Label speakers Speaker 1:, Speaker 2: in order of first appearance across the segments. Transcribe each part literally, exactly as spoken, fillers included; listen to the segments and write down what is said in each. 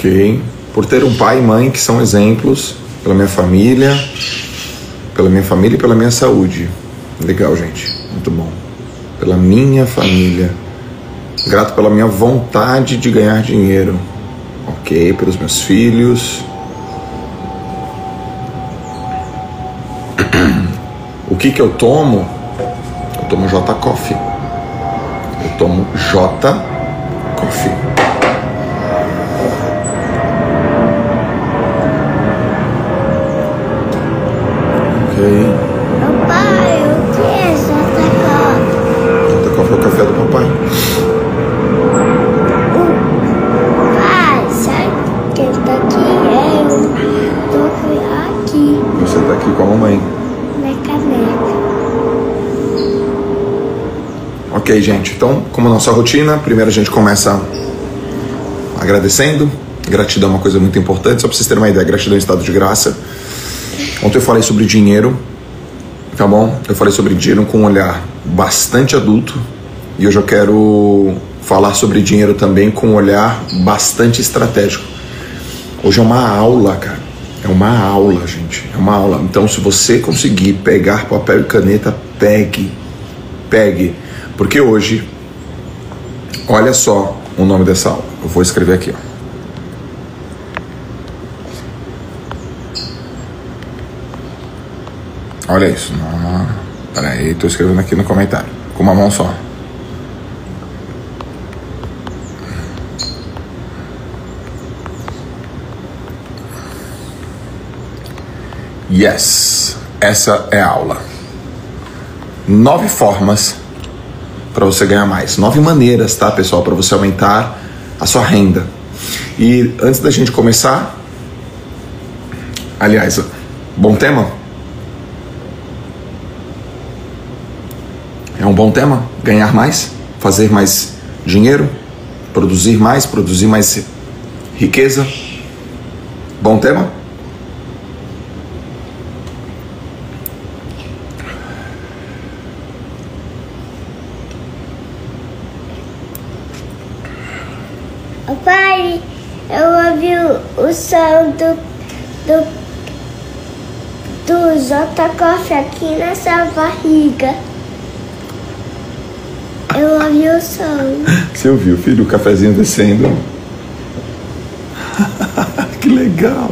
Speaker 1: Ok. Por ter um pai e mãe que são exemplos, pela minha família, pela minha família e pela minha saúde. Legal, gente. Muito bom. Pela minha família. Grato pela minha vontade de ganhar dinheiro. Ok. Pelos meus filhos. O que que eu tomo? Eu tomo J Coffee. Eu tomo J Coffee. Ok.
Speaker 2: Papai, o que é J Coffee?
Speaker 1: J Coffee é o café do papai.
Speaker 2: Pai, sabe quem tá aqui? É eu. Tô aqui.
Speaker 1: Você tá aqui com a mamãe.
Speaker 2: Na caneca.
Speaker 1: Ok, gente. Então, como a nossa rotina, primeiro a gente começa agradecendo. Gratidão é uma coisa muito importante. Só pra vocês terem uma ideia, gratidão é estado de graça. Ontem eu falei sobre dinheiro, tá bom? Eu falei sobre dinheiro com um olhar bastante adulto. E hoje eu quero falar sobre dinheiro também com um olhar bastante estratégico. Hoje é uma aula, cara. É uma aula, gente. É uma aula. Então, se você conseguir pegar papel e caneta, pegue. Pegue. Porque hoje, olha só o nome dessa aula. Eu vou escrever aqui, ó. Olha isso. Não, peraí, tô escrevendo aqui no comentário. Com uma mão só. Yes. Essa é a aula. Nove formas para você ganhar mais. Nove maneiras, tá, pessoal? Para você aumentar a sua renda. E antes da gente começar... Aliás, bom tema? É um bom tema? Ganhar mais, fazer mais dinheiro, produzir mais, produzir mais riqueza. Bom tema?
Speaker 2: Pai, eu ouvi o, o som do, do, do J Coffee aqui nessa barriga. Eu ouvi o som.
Speaker 1: Você ouviu, filho, o cafezinho descendo? Que legal!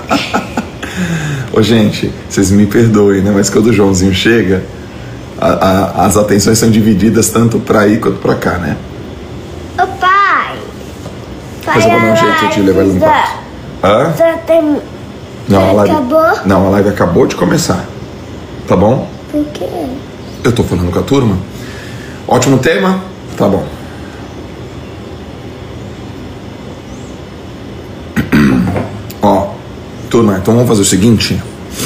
Speaker 1: Ô, gente, vocês me perdoem, né? Mas quando o Joãozinho chega, a, a, as atenções são divididas tanto pra aí quanto pra cá, né?
Speaker 2: Ô pai!
Speaker 1: Mas eu vou dar um jeito de levar ele no quarto. Hã?
Speaker 2: Já tem...
Speaker 1: Não,
Speaker 2: já
Speaker 1: a live...
Speaker 2: acabou?
Speaker 1: Não, a live acabou de começar. Tá bom?
Speaker 2: Por quê?
Speaker 1: Eu tô falando com a turma. Ótimo tema? Tá bom. Ó, turma, então vamos fazer o seguinte.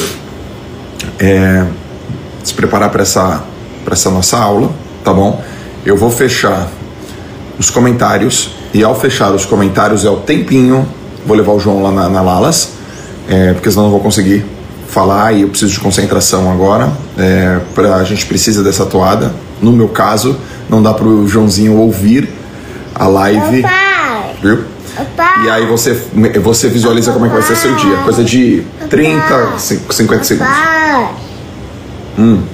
Speaker 1: É, se preparar para essa, para essa nossa aula, tá bom? Eu vou fechar os comentários. E ao fechar os comentários é o tempinho. Vou levar o João lá na, na Lalas, é, porque senão eu não vou conseguir falar e eu preciso de concentração agora. É, pra, a gente precisa dessa toada. No meu caso, não dá pro Joãozinho ouvir a live.
Speaker 2: Ô pai!
Speaker 1: Viu?
Speaker 2: Ô pai!
Speaker 1: E aí você, você visualiza como é que vai ser seu dia. Coisa de trinta, cinquenta segundos.
Speaker 2: Pai!
Speaker 1: Hum.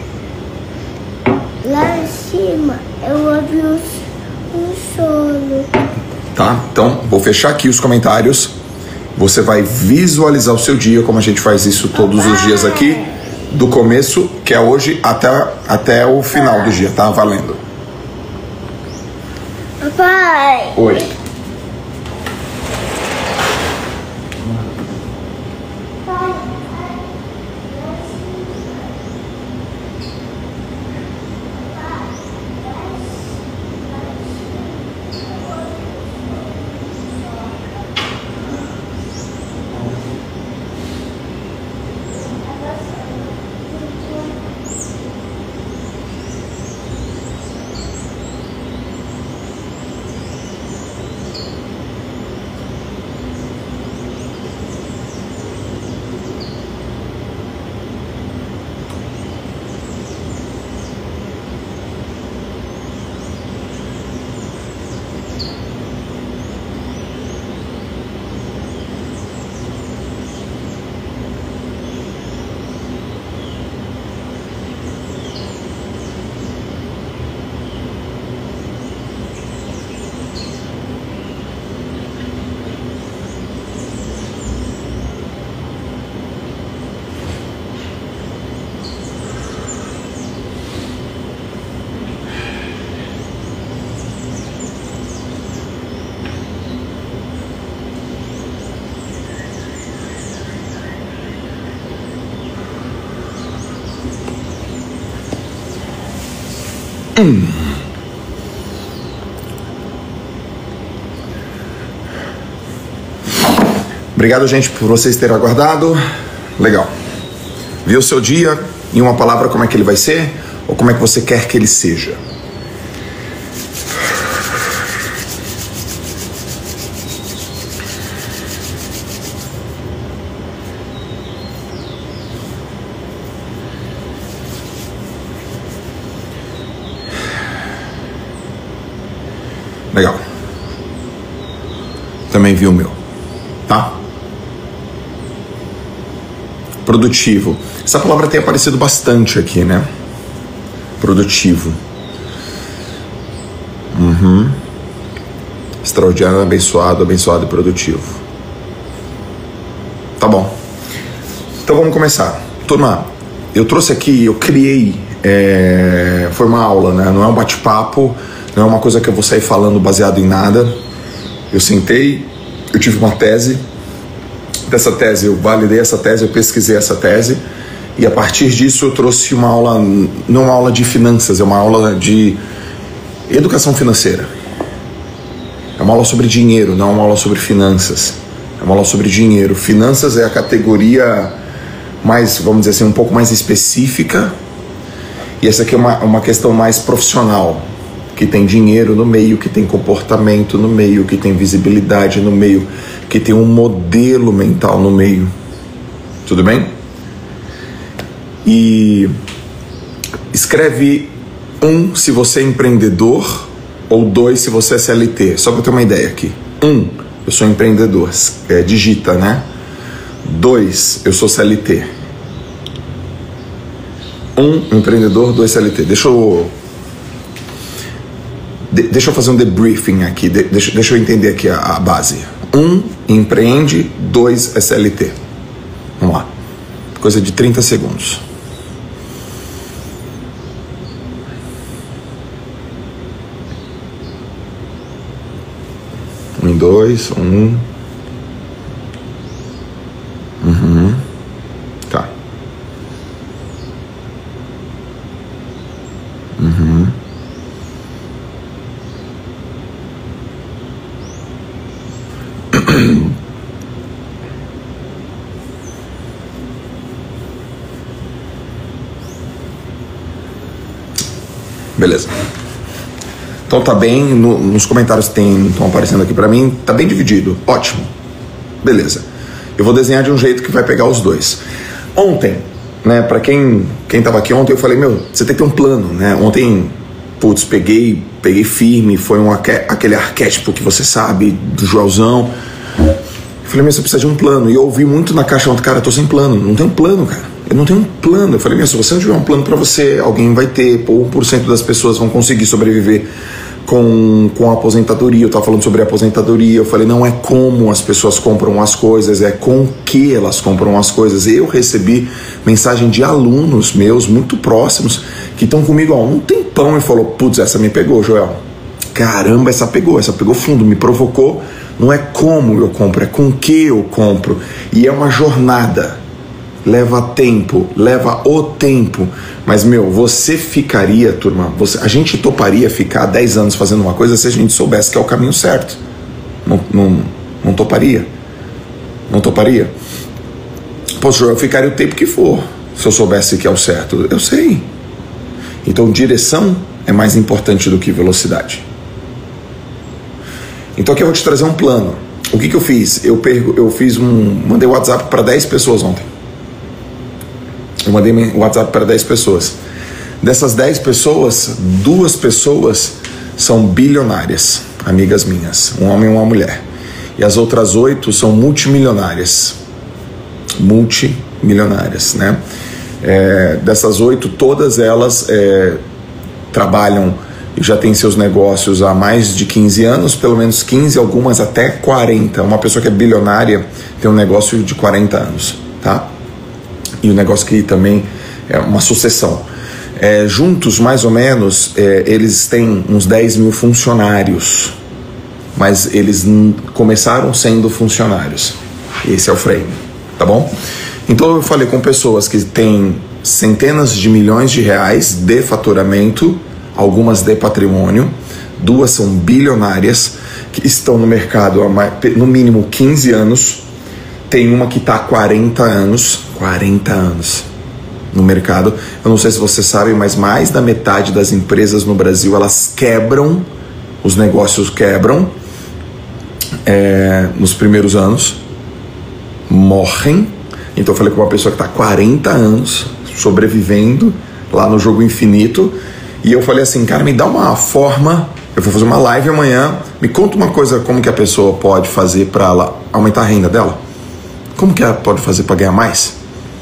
Speaker 2: Lá em cima eu ouvi um, um sono.
Speaker 1: Tá? Então, vou fechar aqui os comentários. Você vai visualizar o seu dia, como a gente faz isso todos os dias aqui, do começo, que é hoje, até, até o final do dia, tá? Valendo.
Speaker 2: Pai!
Speaker 1: Oi. Hum. Obrigado, gente, por vocês terem aguardado. Legal. Viu o seu dia? Em uma palavra, como é que ele vai ser? Ou como é que você quer que ele seja? Legal. Também vi o meu, tá? Produtivo. Essa palavra tem aparecido bastante aqui, né? Produtivo. Uhum. Extraordinário, abençoado, abençoado e produtivo. Tá bom. Então vamos começar. Turma, eu trouxe aqui, eu criei, é... foi uma aula, né? Não é um bate-papo, não é uma coisa que eu vou sair falando baseado em nada. Eu sentei, eu tive uma tese. Dessa tese, eu validei essa tese, eu pesquisei essa tese. E a partir disso eu trouxe uma aula, não uma aula de finanças, é uma aula de educação financeira. É uma aula sobre dinheiro, não uma aula sobre finanças. É uma aula sobre dinheiro. Finanças é a categoria mais, vamos dizer assim, um pouco mais específica. E essa aqui é uma, uma questão mais profissional, que tem dinheiro no meio, que tem comportamento no meio, que tem visibilidade no meio, que tem um modelo mental no meio. Tudo bem? E escreve um se você é empreendedor ou dois se você é C L T. Só para ter uma ideia aqui. Um, eu sou empreendedor. É, digita, né? Dois, eu sou C L T. Um, empreendedor, dois, C L T. Deixa eu... De, deixa eu fazer um debriefing aqui. De, deixa, deixa eu entender aqui a, a base. Um, empreende. Dois, é C L T. Vamos lá. Coisa de trinta segundos. Um, dois, um. Uhum. Tá. Uhum. Beleza. Então tá bem, no, nos comentários que estão aparecendo aqui pra mim, tá bem dividido. Ótimo. Beleza. Eu vou desenhar de um jeito que vai pegar os dois. Ontem, né, pra quem, quem tava aqui ontem, eu falei, meu, você tem que ter um plano, né? Ontem, putz, peguei, peguei firme, foi um, aquele arquétipo que você sabe, do Joelzão. Eu falei, meu, você precisa de um plano. E eu ouvi muito na caixa ontem, cara, eu tô sem plano. Não tenho plano, cara. Eu não tenho um plano. Eu falei, meu, se você não tiver um plano pra você, alguém vai ter, pô, um por cento das pessoas vão conseguir sobreviver com, com a aposentadoria. Eu tava falando sobre a aposentadoria. Eu falei, não é como as pessoas compram as coisas, é com que elas compram as coisas. Eu recebi mensagem de alunos meus muito próximos que estão comigo há um tempão e falou, putz, essa me pegou, Joel. Caramba, essa pegou, essa pegou fundo, me provocou. Não é como eu compro, é com que eu compro. E é uma jornada. Leva tempo, leva o tempo. Mas, meu, você ficaria, turma, você, a gente toparia ficar dez anos fazendo uma coisa se a gente soubesse que é o caminho certo. Não, não, não toparia. Não toparia. Poxa, eu ficaria o tempo que for se eu soubesse que é o certo. Eu sei. Então, direção é mais importante do que velocidade. Então, aqui eu vou te trazer um plano. O que que eu fiz? Eu, pergo, eu fiz um... Mandei WhatsApp para dez pessoas ontem. Eu mandei WhatsApp para dez pessoas. Dessas dez pessoas, duas pessoas são bilionárias, amigas minhas, um homem e uma mulher. E as outras oito são multimilionárias. Multimilionárias, né? É, dessas oito, todas elas é, trabalham e já têm seus negócios há mais de quinze anos, pelo menos quinze, algumas até quarenta. Uma pessoa que é bilionária tem um negócio de quarenta anos, tá? E um negócio que também é uma sucessão. É, juntos, mais ou menos, é, eles têm uns dez mil funcionários, mas eles n- começaram sendo funcionários. Esse é o frame, tá bom? Então eu falei com pessoas que têm centenas de milhões de reais de faturamento, algumas de patrimônio, duas são bilionárias, que estão no mercado há mais, no mínimo quinze anos, tem uma que está há quarenta anos, quarenta anos no mercado. Eu não sei se você sabe, mas mais da metade das empresas no Brasil, elas quebram, os negócios quebram é, nos primeiros anos, morrem. Então eu falei com uma pessoa que está há quarenta anos sobrevivendo lá no jogo infinito, e eu falei assim, cara, me dá uma forma, eu vou fazer uma live amanhã, me conta uma coisa, como que a pessoa pode fazer para ela aumentar a renda dela, como que ela pode fazer para ganhar mais?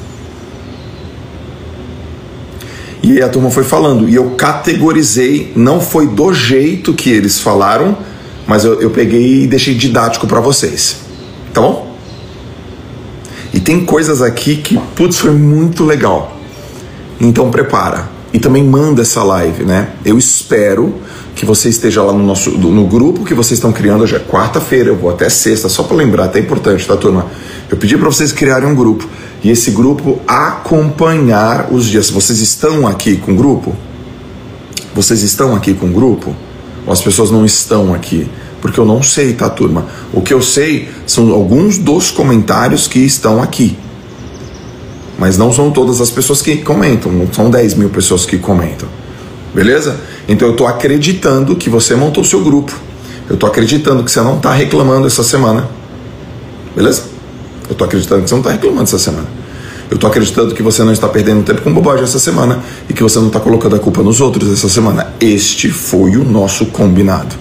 Speaker 1: E aí a turma foi falando, e eu categorizei, não foi do jeito que eles falaram, mas eu, eu peguei e deixei didático para vocês, tá bom? E tem coisas aqui que, putz, foi muito legal. Então prepara. E também manda essa live, né? Eu espero que você esteja lá no nosso no grupo que vocês estão criando. Hoje é quarta-feira, eu vou até sexta, só para lembrar, até importante, tá, turma? Eu pedi para vocês criarem um grupo. E esse grupo acompanhar os dias. Vocês estão aqui com o grupo? Vocês estão aqui com o grupo? Ou as pessoas não estão aqui? Porque eu não sei, tá, turma? O que eu sei são alguns dos comentários que estão aqui. Mas não são todas as pessoas que comentam. Não são dez mil pessoas que comentam. Beleza? Então eu tô acreditando que você montou o seu grupo. Eu tô acreditando que você não tá reclamando essa semana. Beleza? Eu tô acreditando que você não tá reclamando essa semana. Eu tô acreditando que você não está perdendo tempo com bobagem essa semana. E que você não tá colocando a culpa nos outros essa semana. Este foi o nosso combinado.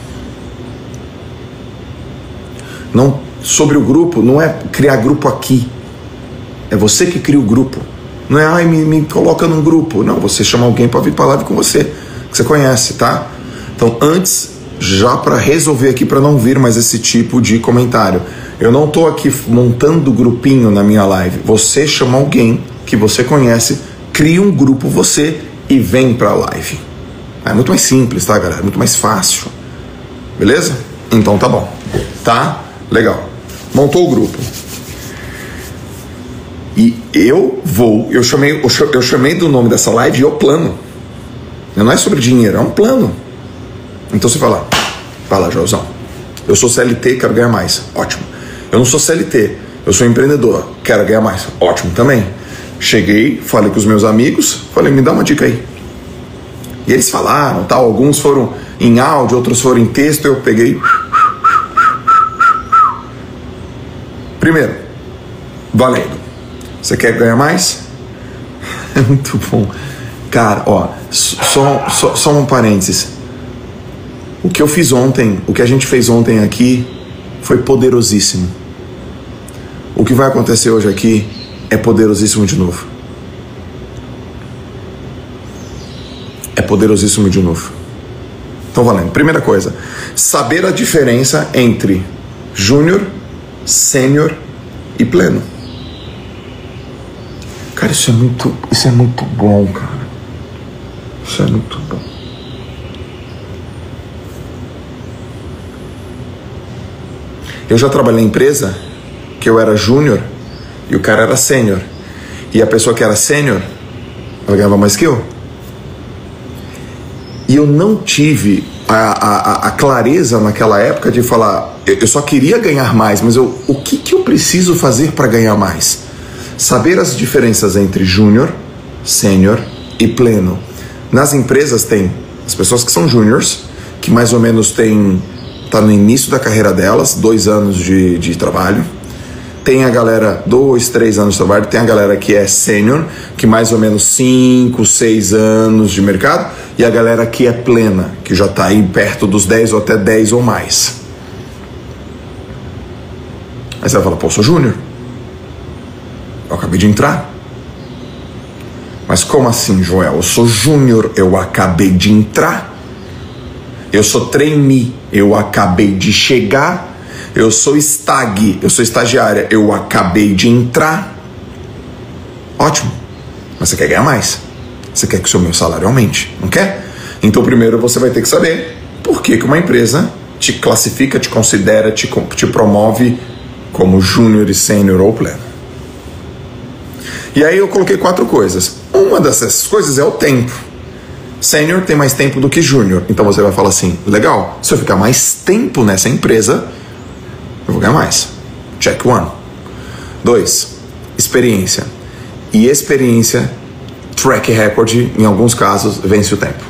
Speaker 1: Não, sobre o grupo, não é criar grupo aqui. É você que cria o grupo. Não é, ai, me, me coloca num grupo. Não, você chama alguém para vir para live com você, que você conhece, tá? Então, antes, já para resolver aqui, para não vir mais esse tipo de comentário. Eu não tô aqui montando grupinho na minha live. Você chama alguém que você conhece, cria um grupo você e vem para a live. É muito mais simples, tá, galera? É muito mais fácil. Beleza? Então tá bom. Tá? Legal. Montou o grupo. E eu vou, eu chamei, eu chamei do nome dessa live o plano. Não é sobre dinheiro, é um plano. Então você fala, fala, Joãozão, eu sou C L T, quero ganhar mais. Ótimo. Eu não sou C L T, eu sou empreendedor, quero ganhar mais. Ótimo também. Cheguei, falei com os meus amigos, falei, me dá uma dica aí. E eles falaram, tal, alguns foram em áudio, outros foram em texto, eu peguei. Primeiro, valendo. Você quer ganhar mais? É muito bom. Cara, ó, só, só, só um parênteses. O que eu fiz ontem, o que a gente fez ontem aqui, foi poderosíssimo. O que vai acontecer hoje aqui é poderosíssimo de novo. É poderosíssimo de novo. Então, valendo. Primeira coisa, saber a diferença entre júnior, sênior e pleno. Cara, isso é muito, isso é muito bom, cara. Isso é muito bom. Eu já trabalhei em empresa que eu era júnior e o cara era sênior. E a pessoa que era sênior, ela ganhava mais que eu. E eu não tive a, a, a clareza naquela época de falar, eu só queria ganhar mais, mas eu, o que, que eu preciso fazer para ganhar mais? Saber as diferenças entre júnior, sênior e pleno. Nas empresas tem as pessoas que são júniors, que mais ou menos tem, tá no início da carreira delas, dois anos de, de trabalho. Tem a galera, dois, três anos de trabalho. Tem a galera que é sênior, que mais ou menos cinco, seis anos de mercado. E a galera que é plena, que já está aí perto dos dez ou até dez ou mais. Aí você vai falar, pô, eu sou júnior. Eu acabei de entrar. Mas como assim, Joel? Eu sou júnior, eu acabei de entrar. Eu sou trainee, eu acabei de chegar. Eu sou stag, eu sou estagiária, eu acabei de entrar. Ótimo. Mas você quer ganhar mais. Você quer que o seu meu salário aumente, não quer? Então primeiro você vai ter que saber por que que uma empresa te classifica, te considera, te, te promove como júnior, sênior ou pleno. E aí eu coloquei quatro coisas. Uma dessas coisas é o tempo. Sênior tem mais tempo do que júnior. Então você vai falar assim, legal, se eu ficar mais tempo nessa empresa, eu vou ganhar mais. Check one. Dois, experiência. E experiência, track record, em alguns casos, vence o tempo.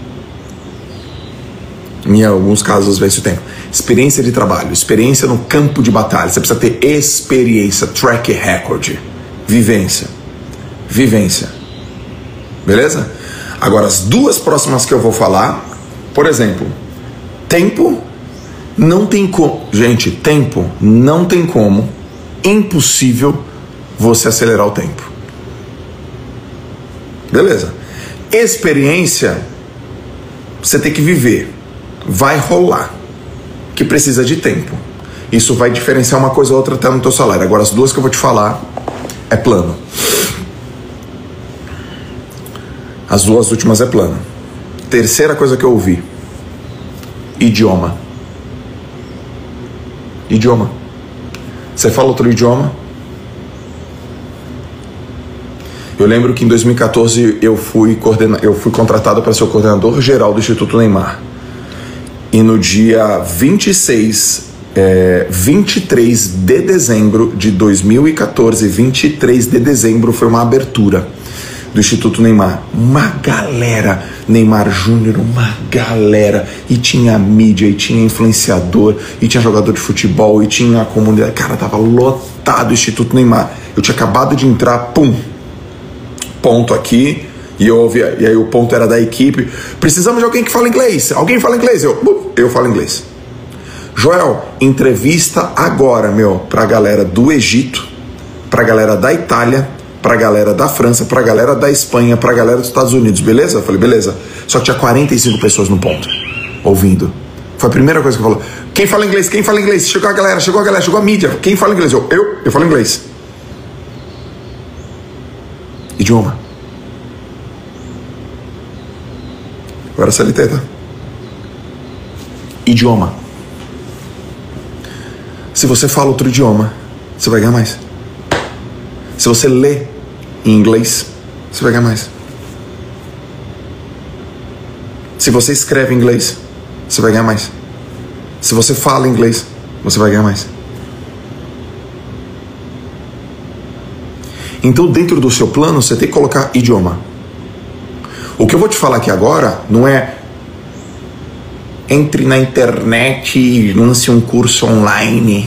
Speaker 1: Em alguns casos, vence o tempo. Experiência de trabalho, experiência no campo de batalha. Você precisa ter experiência, track record, vivência. Vivência. Beleza? Agora, as duas próximas que eu vou falar, por exemplo, tempo, não tem como. Gente, tempo, não tem como, impossível você acelerar o tempo. Beleza? Experiência, você tem que viver. Vai rolar. Que precisa de tempo. Isso vai diferenciar uma coisa ou outra até no teu salário. Agora, as duas que eu vou te falar é plano. As duas últimas é plano. Terceira coisa que eu ouvi: idioma. Idioma. Você fala outro idioma? Eu lembro que em dois mil e quatorze eu fui, coordena... eu fui contratado para ser o coordenador geral do Instituto Neymar. E no dia vinte e seis, é, vinte e três de dezembro de dois mil e quatorze, vinte e três de dezembro, foi uma abertura do Instituto Neymar. Uma galera, Neymar Júnior, uma galera. E tinha mídia, e tinha influenciador, e tinha jogador de futebol, e tinha a comunidade. Cara, tava lotado o Instituto Neymar. Eu tinha acabado de entrar, pum, ponto aqui. E eu ouvi, e aí o ponto era da equipe. Precisamos de alguém que fala inglês. Alguém fala inglês? Eu, eu falo inglês. Joel, entrevista agora, meu, pra galera do Egito, pra galera da Itália, pra galera da França, pra galera da Espanha, pra galera dos Estados Unidos, beleza? Eu falei, beleza. Só que tinha quarenta e cinco pessoas no ponto, ouvindo. Foi a primeira coisa que eu falei. Quem fala inglês? Quem fala inglês? Chegou a galera, chegou a galera, chegou a mídia. Quem fala inglês? Eu, eu, eu falo inglês. Idioma. Agora C L T, tá? Idioma. Se você fala outro idioma, você vai ganhar mais. Se você lê em inglês, você vai ganhar mais. Se você escreve em inglês, você vai ganhar mais. Se você fala inglês, você vai ganhar mais. Então, dentro do seu plano, você tem que colocar idioma. O que eu vou te falar aqui agora não é entre na internet e lance um curso online.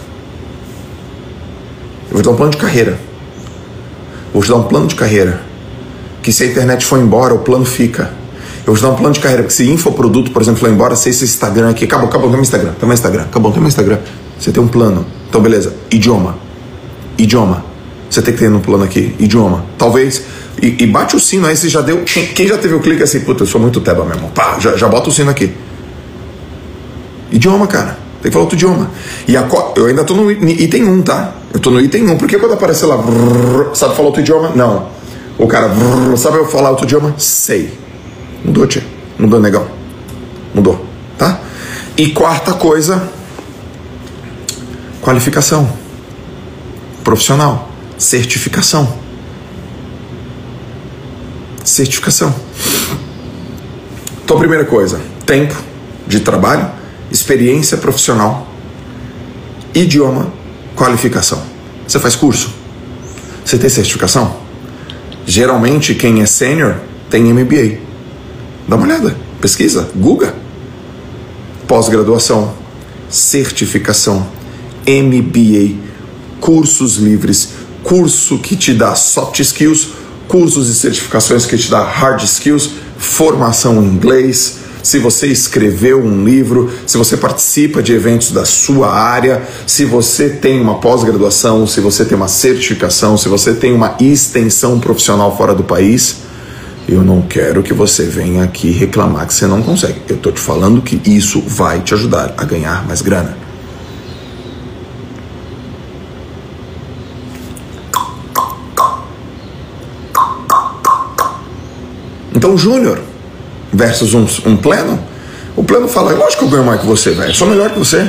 Speaker 1: Eu vou te dar um plano de carreira. Vou te dar um plano de carreira que se a internet for embora, o plano fica. Eu vou te dar um plano de carreira porque se infoproduto, por exemplo, for embora, se esse Instagram aqui, acabou, acabou, tem meu Instagram, tem meu Instagram, acabou, tem meu Instagram. Você tem um plano. Então, beleza, idioma. Idioma. Você tem que ter no plano aqui, idioma. Talvez... E, e bate o sino aí, se já deu. Quem, quem já teve o clique assim, puta, eu sou muito teba mesmo. Pá, já, já bota o sino aqui. Idioma, cara. Tem que falar outro idioma. E a, eu ainda tô no item um, tá? Eu tô no item um. Porque quando aparece lá, brrr, sabe falar outro idioma? Não. O cara, brrr, sabe eu falar outro idioma? Sei. Mudou, tia. Mudou, negão. Mudou, tá? E quarta coisa, qualificação. Profissional. Certificação. Certificação. Então, primeira coisa, tempo de trabalho, experiência profissional, idioma, qualificação. Você faz curso? Você tem certificação? Geralmente, quem é sênior tem M B A. Dá uma olhada, pesquisa, Google. Pós-graduação, certificação, M B A, cursos livres, curso que te dá soft skills, cursos e certificações que te dá hard skills, formação em inglês, se você escreveu um livro, se você participa de eventos da sua área, se você tem uma pós-graduação, se você tem uma certificação, se você tem uma extensão profissional fora do país, eu não quero que você venha aqui reclamar que você não consegue. Eu estou te falando que isso vai te ajudar a ganhar mais grana. Então, júnior versus um, um pleno, o pleno fala, lógico que eu ganho mais que você, velho, sou melhor que você.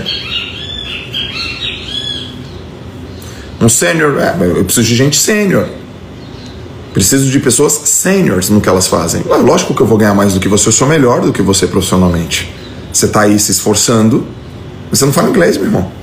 Speaker 1: Um sênior, é, eu preciso de gente sênior. Preciso de pessoas seniors no que elas fazem. Lógico que eu vou ganhar mais do que você, eu sou melhor do que você profissionalmente. Você está aí se esforçando, mas você não fala inglês, meu irmão.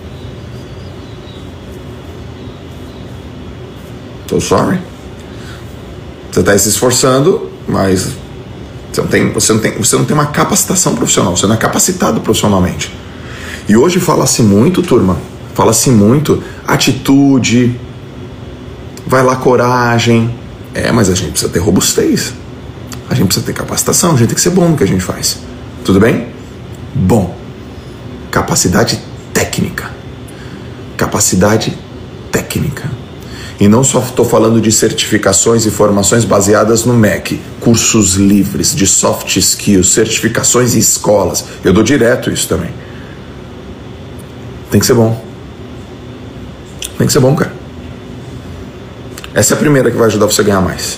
Speaker 1: So sorry. Você está aí se esforçando, mas você não, tem, você, não tem, você não tem uma capacitação profissional, você não é capacitado profissionalmente. E hoje fala-se muito, turma, fala-se muito atitude, vai lá, coragem. É, mas a gente precisa ter robustez, a gente precisa ter capacitação, a gente tem que ser bom no que a gente faz. Tudo bem? Bom, capacidade técnica. Capacidade técnica. E não só estou falando de certificações e formações baseadas no M E C, cursos livres de soft skills, certificações em escolas. Eu dou direto isso também. Tem que ser bom. Tem que ser bom, cara. Essa é a primeira que vai ajudar você a ganhar mais.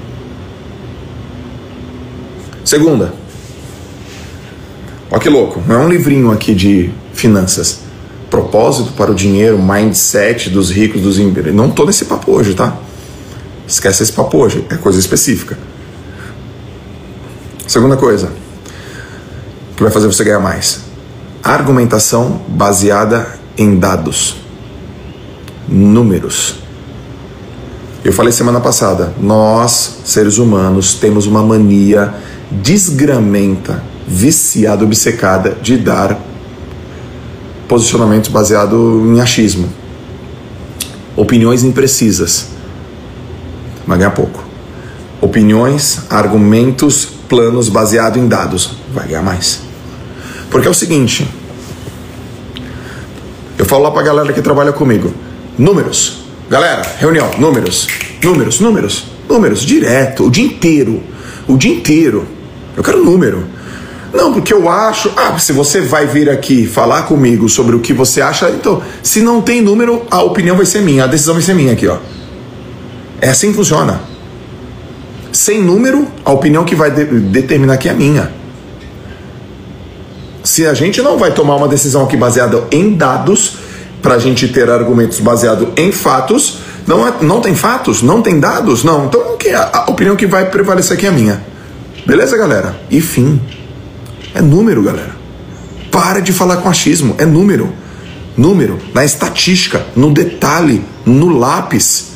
Speaker 1: Segunda. Olha que louco. Não é um livrinho aqui de finanças. Propósito para o dinheiro, mindset dos ricos, dos empreendedores. Não tô nesse papo hoje, tá? Esquece esse papo hoje, é coisa específica. Segunda coisa que vai fazer você ganhar mais: argumentação baseada em dados, números. Eu falei semana passada, nós, seres humanos, temos uma mania desgramenta, viciada, obcecada de dar posicionamentos baseados em achismo, opiniões imprecisas. Vai ganhar pouco. Opiniões, argumentos, planos baseados em dados. Vai ganhar mais. Porque é o seguinte, eu falo lá pra galera que trabalha comigo, números. Galera, reunião, números, números, números, números, direto, o dia inteiro, o dia inteiro. Eu quero número. Não, porque eu acho... Ah, se você vai vir aqui falar comigo sobre o que você acha, então, se não tem número, a opinião vai ser minha, a decisão vai ser minha aqui, ó. É assim que funciona. Sem número, a opinião que vai de- determinar aqui é minha. Se a gente não vai tomar uma decisão aqui baseada em dados, pra gente ter argumentos baseados em fatos, não, é, não tem fatos, não tem dados, não. Então, okay, a, a opinião que vai prevalecer aqui é a minha. Beleza, galera? E fim. É número, galera. Para de falar com achismo. É número. Número. Na estatística, no detalhe, no lápis.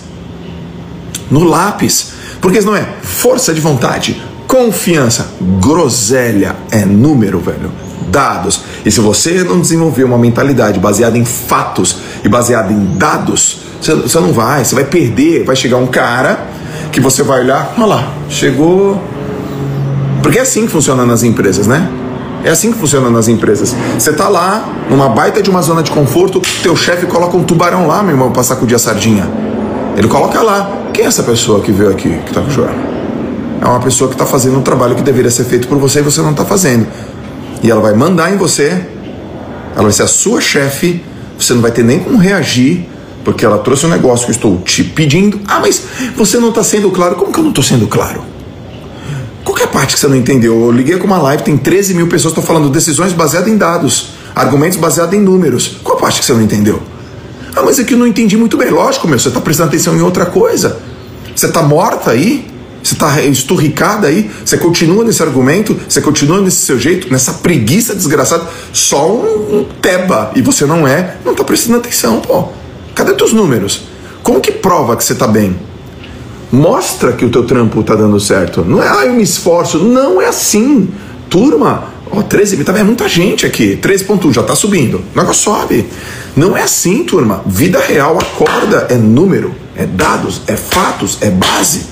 Speaker 1: No lápis. Porque isso não é força de vontade, confiança, groselha. É número, velho. Dados. E se você não desenvolver uma mentalidade baseada em fatos e baseada em dados, você, você não vai. Você vai perder. Vai chegar um cara que você vai olhar, olha lá, chegou... Porque é assim que funciona nas empresas, né? É assim que funciona nas empresas. Você tá lá, numa baita de uma zona de conforto, teu chefe coloca um tubarão lá, meu irmão, pra sacudir a sardinha. Ele coloca lá. Quem é essa pessoa que veio aqui, que tá chorando? É uma pessoa que tá fazendo um trabalho que deveria ser feito por você e você não tá fazendo. E ela vai mandar em você, ela vai ser a sua chefe, você não vai ter nem como reagir, porque ela trouxe um negócio que eu estou te pedindo. Ah, mas você não tá sendo claro. Como que eu não tô sendo claro? Qualquer parte que você não entendeu. Eu liguei com uma live, tem treze mil pessoas, estou falando decisões baseadas em dados, argumentos baseados em números. Qual parte que você não entendeu? Ah, mas é que eu não entendi muito bem. Lógico, meu, você está prestando atenção em outra coisa. Você está morta aí? Você está esturricada aí? Você continua nesse argumento? Você continua nesse seu jeito? Nessa preguiça desgraçada? Só um, um teba. E você não é? Não está prestando atenção, pô. Cadê teus números? Como que prova que você está bem? Mostra que o teu trampo tá dando certo. Não é, ah, eu me esforço. Não é assim. Turma, ó, treze mil, tá vendo? É muita gente aqui. treze ponto um, já tá subindo. O negócio sobe. Não é assim, turma. Vida real, acorda. É número, é dados, é fatos, é base.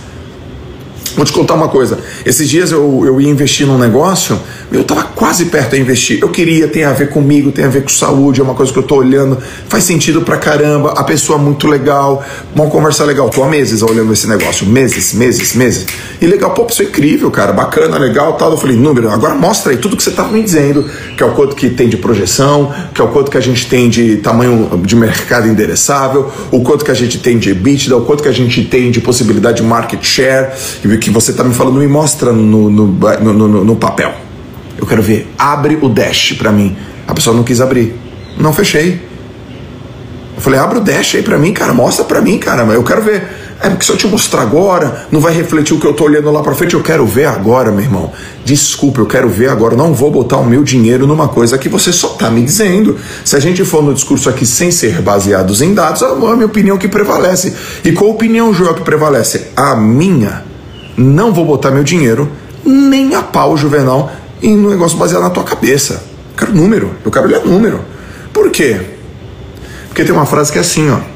Speaker 1: Vou te contar uma coisa. Esses dias eu, eu ia investir num negócio, eu tava quase perto de investir. Eu queria, tem a ver comigo, tem a ver com saúde, é uma coisa que eu tô olhando, faz sentido pra caramba, a pessoa muito legal, uma conversa legal. Tô há meses olhando esse negócio, meses, meses, meses. E legal, pô, pessoa incrível, cara, bacana, legal, tal. Eu falei, número, agora mostra aí tudo que você tava me dizendo, que é o quanto que tem de projeção, que é o quanto que a gente tem de tamanho de mercado endereçável, o quanto que a gente tem de EBITDA, o quanto que a gente tem de possibilidade de market share, que você tá me falando, me mostra no, no, no, no, no papel. Eu quero ver, abre o dash pra mim. A pessoa não quis abrir. Não fechei. Eu falei, abre o dash aí pra mim, cara, mostra pra mim, cara, eu quero ver. É porque se eu te mostrar agora, não vai refletir o que eu tô olhando lá pra frente. Eu quero ver agora, meu irmão. Desculpa, eu quero ver agora. Eu não vou botar o meu dinheiro numa coisa que você só tá me dizendo. Se a gente for no discurso aqui sem ser baseados em dados, é a minha opinião que prevalece. E qual opinião, Joel, que prevalece? A minha. Não vou botar meu dinheiro nem a pau, Juvenal, em um negócio baseado na tua cabeça. Eu quero número. Eu quero olhar número. Por quê? Porque tem uma frase que é assim, ó.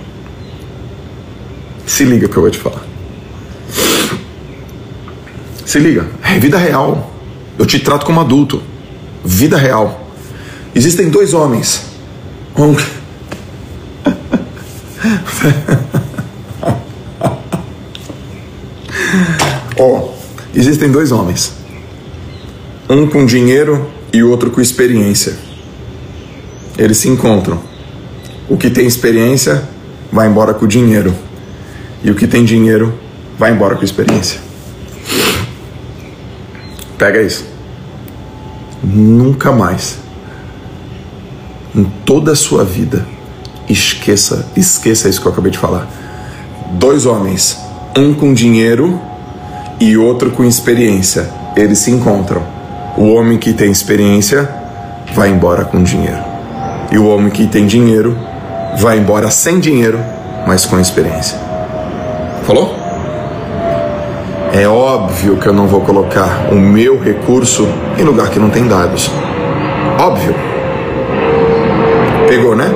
Speaker 1: Se liga que eu vou te falar. Se liga, é vida real. Eu te trato como adulto. Vida real. Existem dois homens. Um... Ó, existem dois homens. Um com dinheiro e o outro com experiência. Eles se encontram. O que tem experiência vai embora com o dinheiro. E o que tem dinheiro vai embora com experiência. Pega isso. Nunca mais, em toda a sua vida, esqueça, esqueça isso que eu acabei de falar. Dois homens, um com dinheiro e outro com experiência. Eles se encontram. O homem que tem experiência vai embora com dinheiro. E o homem que tem dinheiro vai embora sem dinheiro, mas com experiência. Falou? É óbvio que eu não vou colocar o meu recurso em lugar que não tem dados. Óbvio. Pegou, né?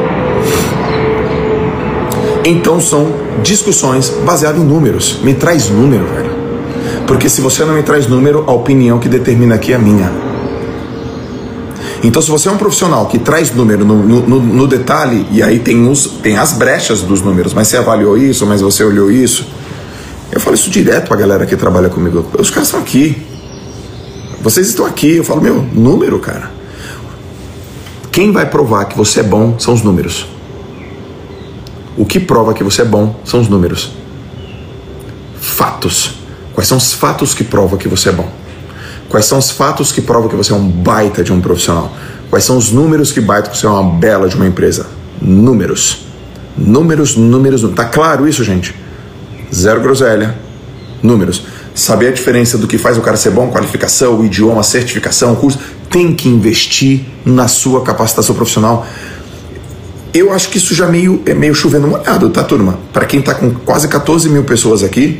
Speaker 1: Então são discussões baseadas em números. Me traz número, velho. Porque se você não me traz número, a opinião que determina aqui é a minha. Então se você é um profissional que traz número no, no, no detalhe, e aí tem, os, tem as brechas dos números, mas você avaliou isso, mas você olhou isso. Eu falo isso direto pra galera que trabalha comigo. Os caras estão aqui. Vocês estão aqui. Eu falo, meu, número, cara. Quem vai provar que você é bom são os números. O que prova que você é bom são os números. Fatos. Quais são os fatos que provam que você é bom? Quais são os fatos que provam que você é um baita de um profissional? Quais são os números que baitam que você é uma bela de uma empresa? Números. Números, números, números. Tá claro isso, gente? Zero groselha. Números. Saber a diferença do que faz o cara ser bom, qualificação, idioma, certificação, curso. Tem que investir na sua capacitação profissional. Eu acho que isso já meio, é meio chovendo molhado, tá, turma? Para quem tá com quase quatorze mil pessoas aqui,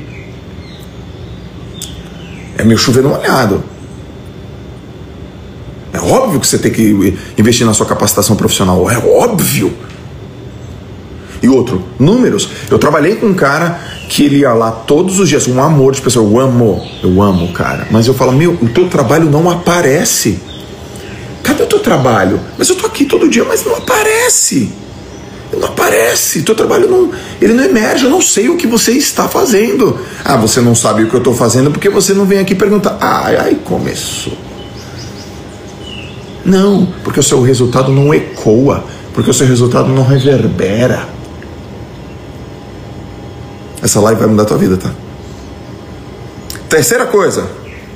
Speaker 1: é meio chovendo molhado. É óbvio que você tem que investir na sua capacitação profissional. É óbvio. E outro, números. Eu trabalhei com um cara que ele ia lá todos os dias, um amor de pessoa. Eu amo, eu amo o cara. Mas eu falo, meu, o teu trabalho não aparece. Cadê o teu trabalho? Mas eu tô aqui todo dia, mas não aparece. Não aparece. Teu trabalho não, ele não emerge. Eu não sei o que você está fazendo. Ah, você não sabe o que eu tô fazendo porque você não vem aqui perguntar. Ai, ai, começou. Não, porque o seu resultado não ecoa. Porque o seu resultado não reverbera. Essa live vai mudar a tua vida, tá? Terceira coisa.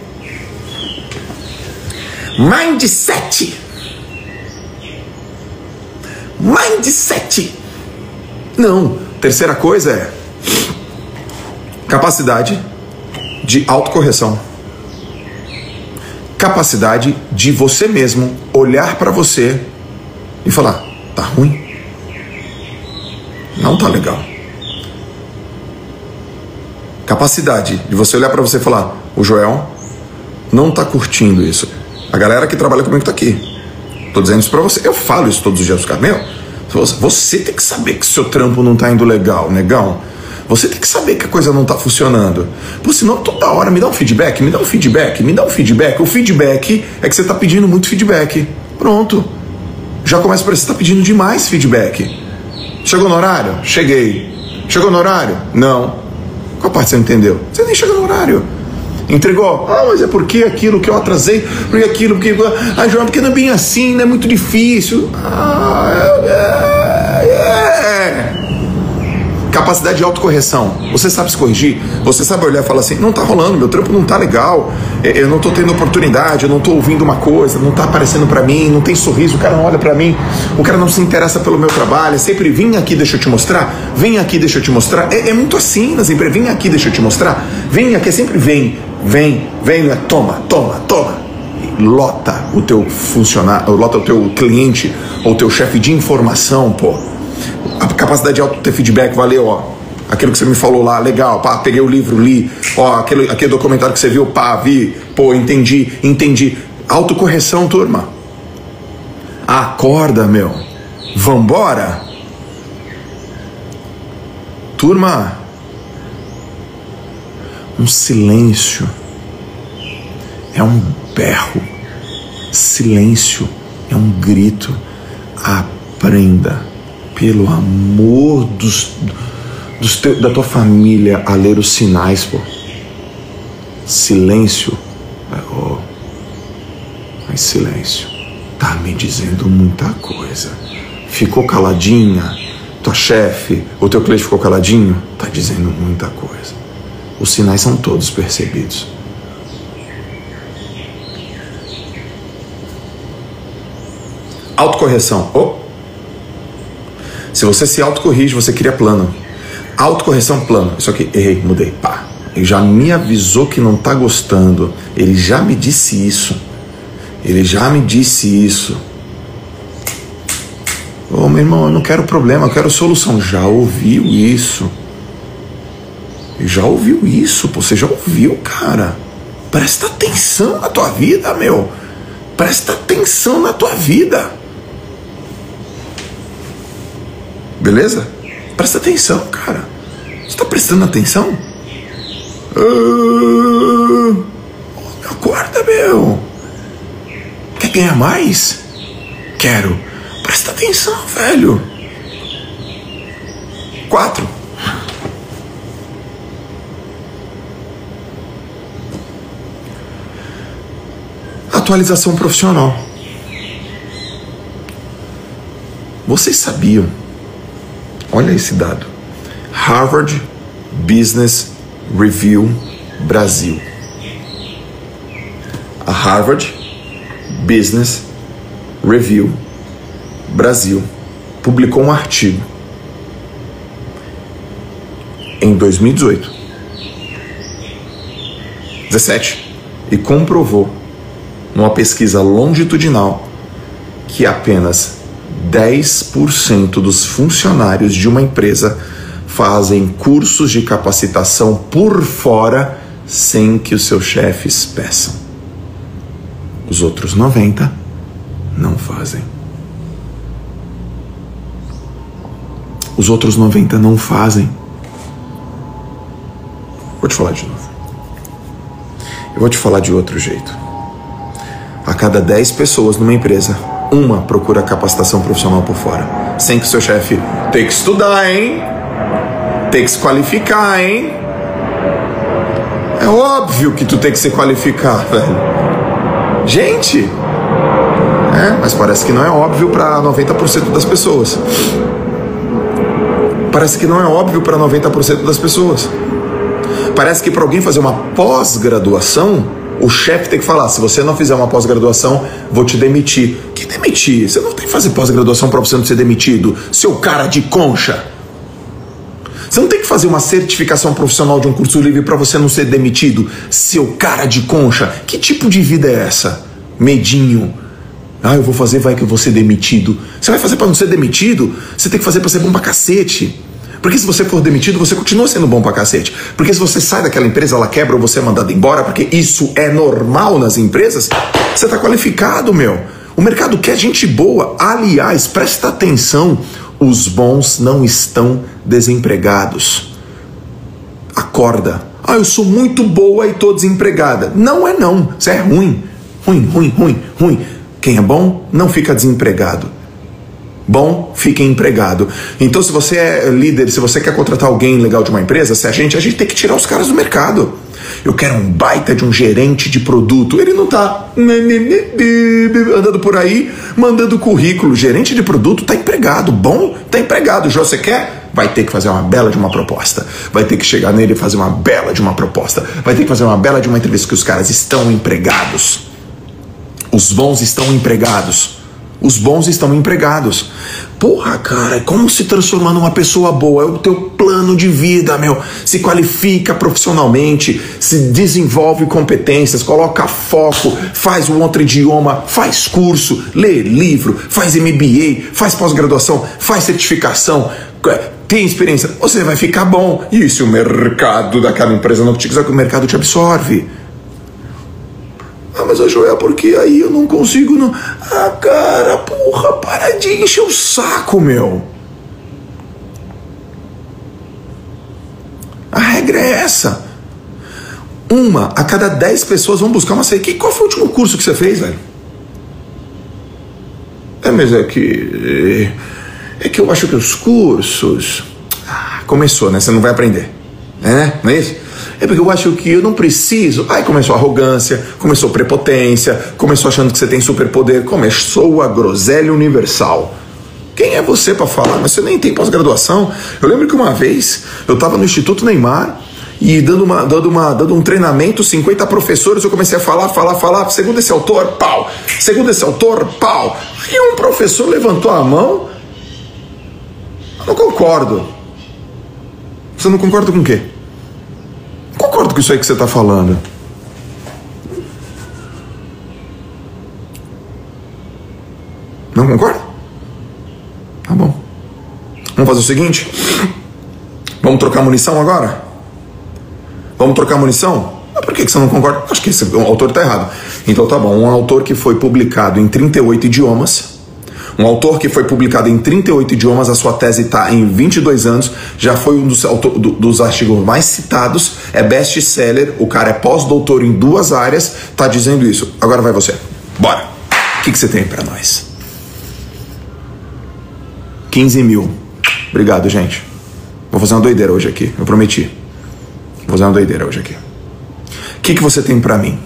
Speaker 1: Mindset. Mindset. Não. Terceira coisa é capacidade de autocorreção. Capacidade de você mesmo olhar para você e falar, tá ruim? Não tá legal. Capacidade de você olhar para você e falar, o Joel não tá curtindo isso. A galera que trabalha comigo tá aqui. Tô dizendo isso pra você. Eu falo isso todos os dias, cara. Meu, você tem que saber que seu trampo não tá indo legal, negão. Você tem que saber que a coisa não tá funcionando. Pô, senão toda hora me dá um feedback, me dá um feedback, me dá um feedback. O feedback é que você tá pedindo muito feedback. Pronto. Já começa por você tá pedindo demais feedback. Chegou no horário? Cheguei. Chegou no horário? Não. Qual parte você não entendeu? Você nem chegou no horário. Entregou? Ah, mas é porque aquilo que eu atrasei, porque aquilo, porque... Ah, João, porque não é bem assim, não é muito difícil. Ah, é... é, é. Capacidade de autocorreção. Você sabe se corrigir? Você sabe olhar e falar assim, não tá rolando, meu trampo não tá legal, eu não tô tendo oportunidade, eu não tô ouvindo uma coisa, não tá aparecendo pra mim, não tem sorriso, o cara não olha pra mim, o cara não se interessa pelo meu trabalho, é sempre vem aqui, deixa eu te mostrar, vem aqui, deixa eu te mostrar. É, é muito assim nas empresas, vem aqui, deixa eu te mostrar, vem aqui, é sempre vem, vem, vem, é toma, toma, toma. Lota o teu funcionário, lota o teu cliente ou o teu chefe de informação, pô. A capacidade de auto ter feedback, valeu, ó. Aquilo que você me falou lá, legal, pá, peguei o livro, li, ó, aquele, aquele documentário que você viu, pá, vi, pô, entendi, entendi. Autocorreção, turma. Acorda, meu. Vambora. Turma. Um silêncio. É um berro. Silêncio é um grito. Aprenda. Pelo amor dos, dos teu, da tua família a ler os sinais, pô. Silêncio. Oh, mas silêncio. Tá me dizendo muita coisa. Ficou caladinha? Tua chefe, o teu cliente ficou caladinho? Tá dizendo muita coisa. Os sinais são todos percebidos. Autocorreção. Oh. Se você se autocorrige, você cria plano. Autocorreção, plano. Isso aqui, errei, mudei. Pá. Ele já me avisou que não tá gostando. Ele já me disse isso. Ele já me disse isso. Ô, meu irmão, eu não quero problema, eu quero solução. Já ouviu isso. Já ouviu isso, pô. Você já ouviu, cara. Presta atenção na tua vida, meu. Presta atenção na tua vida. Beleza? Presta atenção, cara. Você tá prestando atenção? Uh, acorda, meu. Quer ganhar mais? Quero. Presta atenção, velho. Quatro. Atualização profissional. Vocês sabiam? Olha esse dado. Harvard Business Review Brasil. A Harvard Business Review Brasil publicou um artigo em dois mil e dezoito, dezessete, e comprovou numa pesquisa longitudinal que apenas dez por cento dos funcionários de uma empresa fazem cursos de capacitação por fora sem que os seus chefes peçam. Os outros noventa por cento não fazem. Os outros noventa por cento não fazem. Vou te falar de novo. Eu vou te falar de outro jeito. A cada dez pessoas numa empresa, uma procura capacitação profissional por fora. Sem que o seu chefe tenha que estudar, hein? Tem que se qualificar, hein? É óbvio que tu tem que se qualificar, velho. Gente! É, mas parece que não é óbvio para noventa por cento das pessoas. Parece que não é óbvio para noventa por cento das pessoas. Parece que para alguém fazer uma pós-graduação, o chefe tem que falar, se você não fizer uma pós-graduação, vou te demitir. Que demitir? Você não tem que fazer pós-graduação para você não ser demitido, seu cara de concha. Você não tem que fazer uma certificação profissional de um curso livre para você não ser demitido, seu cara de concha. Que tipo de vida é essa? Medinho. Ah, eu vou fazer, vai que eu vou ser demitido. Você vai fazer para não ser demitido? Você tem que fazer para ser bom pra cacete. Porque se você for demitido, você continua sendo bom pra cacete. Porque se você sai daquela empresa, ela quebra ou você é mandado embora, porque isso é normal nas empresas, você tá qualificado, meu. O mercado quer gente boa. Aliás, presta atenção, os bons não estão desempregados. Acorda. Ah, eu sou muito boa e tô desempregada. Não é não, você é ruim. Ruim, ruim, ruim, ruim. Quem é bom não fica desempregado. Bom, fica empregado. Então, se você é líder, se você quer contratar alguém legal de uma empresa, se a gente, a gente tem que tirar os caras do mercado. Eu quero um baita de um gerente de produto. Ele não tá andando por aí, mandando currículo. Gerente de produto tá empregado, bom, tá empregado. Já você quer? Vai ter que fazer uma bela de uma proposta. Vai ter que chegar nele e fazer uma bela de uma proposta. Vai ter que fazer uma bela de uma entrevista, que os caras estão empregados. Os bons estão empregados. Os bons estão empregados. Porra, cara, como se transformar numa pessoa boa? É o teu plano de vida, meu. Se qualifica profissionalmente, se desenvolve competências, coloca foco, faz um outro idioma, faz curso, lê livro, faz M B A, faz pós-graduação, faz certificação, tem experiência. Você vai ficar bom. E se o mercado daquela empresa não te quiser, que o mercado te absorve. Ah, mas a Joel, porque aí eu não consigo não... Ah, cara, porra, para de encher o saco, meu. A regra é essa. Uma a cada dez pessoas vão buscar uma saída. Qual foi o último curso que você fez, velho? É, mas é que... É que eu acho que os cursos... Ah, começou, né? Você não vai aprender. É, né? Não é isso? É porque eu acho que eu não preciso. Aí começou a arrogância, começou a prepotência, começou achando que você tem superpoder, começou a groselha universal. Quem é você para falar? Mas você nem tem pós-graduação. Eu lembro que uma vez eu estava no Instituto Neymar e dando, uma, dando, uma, dando um treinamento, cinquenta professores, eu comecei a falar, falar, falar. Segundo esse autor, pau. Segundo esse autor, pau. E um professor levantou a mão. Eu não concordo. Você não concorda com o quê? Concordo com isso aí que você está falando. Não concorda? Tá bom. Vamos fazer o seguinte? Vamos trocar munição agora? Vamos trocar munição? Mas por que você não concorda? Acho que esse autor está errado. Então tá bom. Um autor que foi publicado em trinta e oito idiomas. Um autor que foi publicado em trinta e oito idiomas, a sua tese está em vinte e dois anos, já foi um dos, autor, do, dos artigos mais citados, é best-seller, o cara é pós-doutor em duas áreas, tá dizendo isso. Agora vai você. Bora. O que, que você tem para nós? quinze mil. Obrigado, gente. Vou fazer uma doideira hoje aqui, eu prometi. Vou fazer uma doideira hoje aqui. O que, que você tem para mim?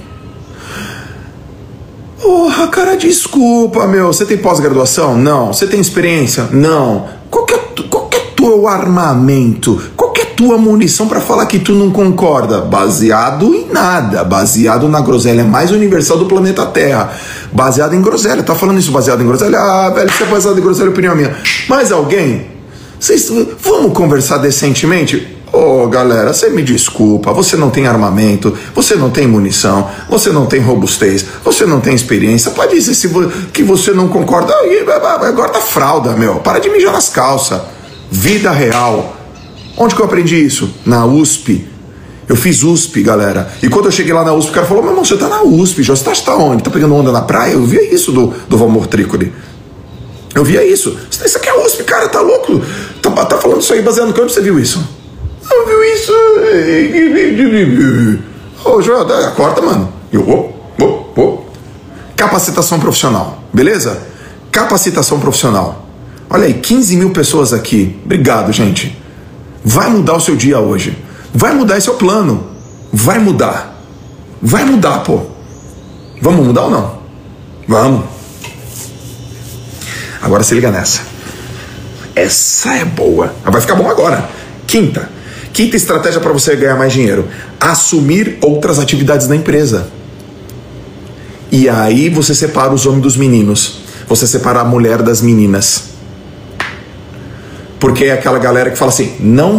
Speaker 1: Porra, cara, desculpa, meu. Você tem pós-graduação? Não. Você tem experiência? Não. Qual que é, qual que é teu armamento? Qual que é tua munição pra falar que tu não concorda? Baseado em nada. Baseado na groselha mais universal do planeta Terra. Baseado em groselha. Tá falando isso baseado em groselha? Ah, velho, isso é baseado em groselha, opinião minha. Mais alguém? Vocês, vamos conversar decentemente? Ô, oh, galera, você me desculpa, você não tem armamento, você não tem munição, você não tem robustez, você não tem experiência, pode dizer se vo que você não concorda, agora tá fralda, meu, para de mijar nas calças. Vida real. Onde que eu aprendi isso? Na U S P. Eu fiz U S P, galera, e quando eu cheguei lá na U S P, o cara falou, meu irmão, você tá na U S P, já, você tá, você tá onde? Tá pegando onda na praia? Eu via isso do, do Valmor Trícoli. Eu via isso. Isso aqui é U S P, cara, tá louco? Tá, tá falando isso aí baseado no que você viu isso? Eu vi isso. Ô, Joel, acorda, mano. Eu, oh, oh, oh. Capacitação profissional, beleza? Capacitação profissional. Olha aí, quinze mil pessoas aqui. Obrigado, gente. Vai mudar o seu dia hoje. Vai mudar esse é o plano. Vai mudar. Vai mudar, pô. Vamos mudar ou não? Vamos. Agora se liga nessa. Essa é boa. Vai ficar bom agora. Quinta. Quinta estratégia para você ganhar mais dinheiro. Assumir outras atividades da empresa. E aí você separa os homens dos meninos. Você separa a mulher das meninas. Porque é aquela galera que fala assim, não...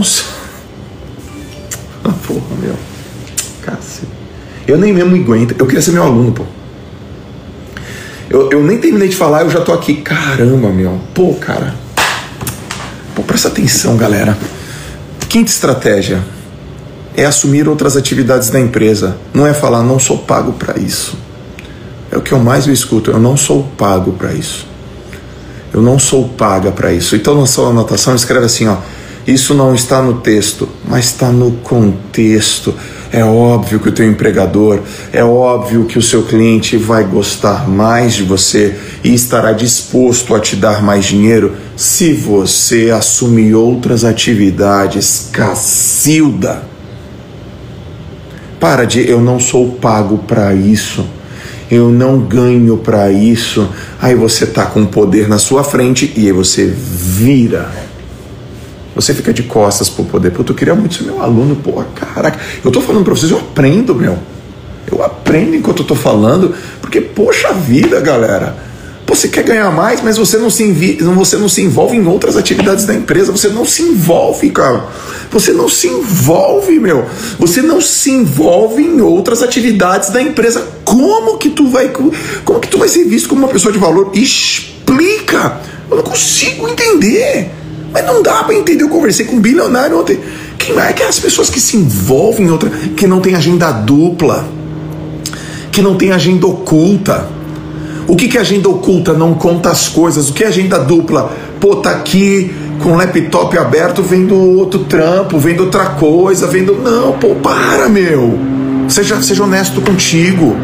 Speaker 1: Ah, porra, meu. Cacete. Eu nem mesmo me aguento. Eu queria ser meu aluno, pô. Eu, eu nem terminei de falar, eu já tô aqui. Caramba, meu. Pô, cara. Pô, presta atenção, galera. Quinta estratégia é assumir outras atividades da empresa. Não é falar, não sou pago para isso. É o que eu mais escuto. Eu não sou pago para isso. Eu não sou paga para isso. Então, na sua anotação, escreve assim, ó. Isso não está no texto, mas está no contexto. É óbvio que o teu empregador, é óbvio que o seu cliente vai gostar mais de você e estará disposto a te dar mais dinheiro se você assumir outras atividades. Cacilda. Para de, eu não sou pago para isso, eu não ganho para isso. Aí você tá com poder na sua frente e aí você vira. Você fica de costas pro poder. Pô, eu queria muito ser meu aluno, pô, caraca. Eu tô falando pra vocês, eu aprendo, meu. Eu aprendo enquanto eu tô falando, porque, poxa vida, galera. Pô, você quer ganhar mais, mas você não, se envi... você não se envolve em outras atividades da empresa. Você não se envolve, cara. Você não se envolve, meu. Você não se envolve em outras atividades da empresa. Como que tu vai, como que tu vai ser visto como uma pessoa de valor? Explica. Eu não consigo entender. Mas não dá pra entender. Eu conversei com um bilionário ontem. Quem é que é as pessoas que se envolvem em outra, que não tem agenda dupla, que não tem agenda oculta? O que que é agenda oculta? Não conta as coisas. O que é agenda dupla? Pô, tá aqui com o laptop aberto vendo outro trampo, vendo outra coisa, vendo... Não, pô, para, meu. Seja, seja honesto contigo.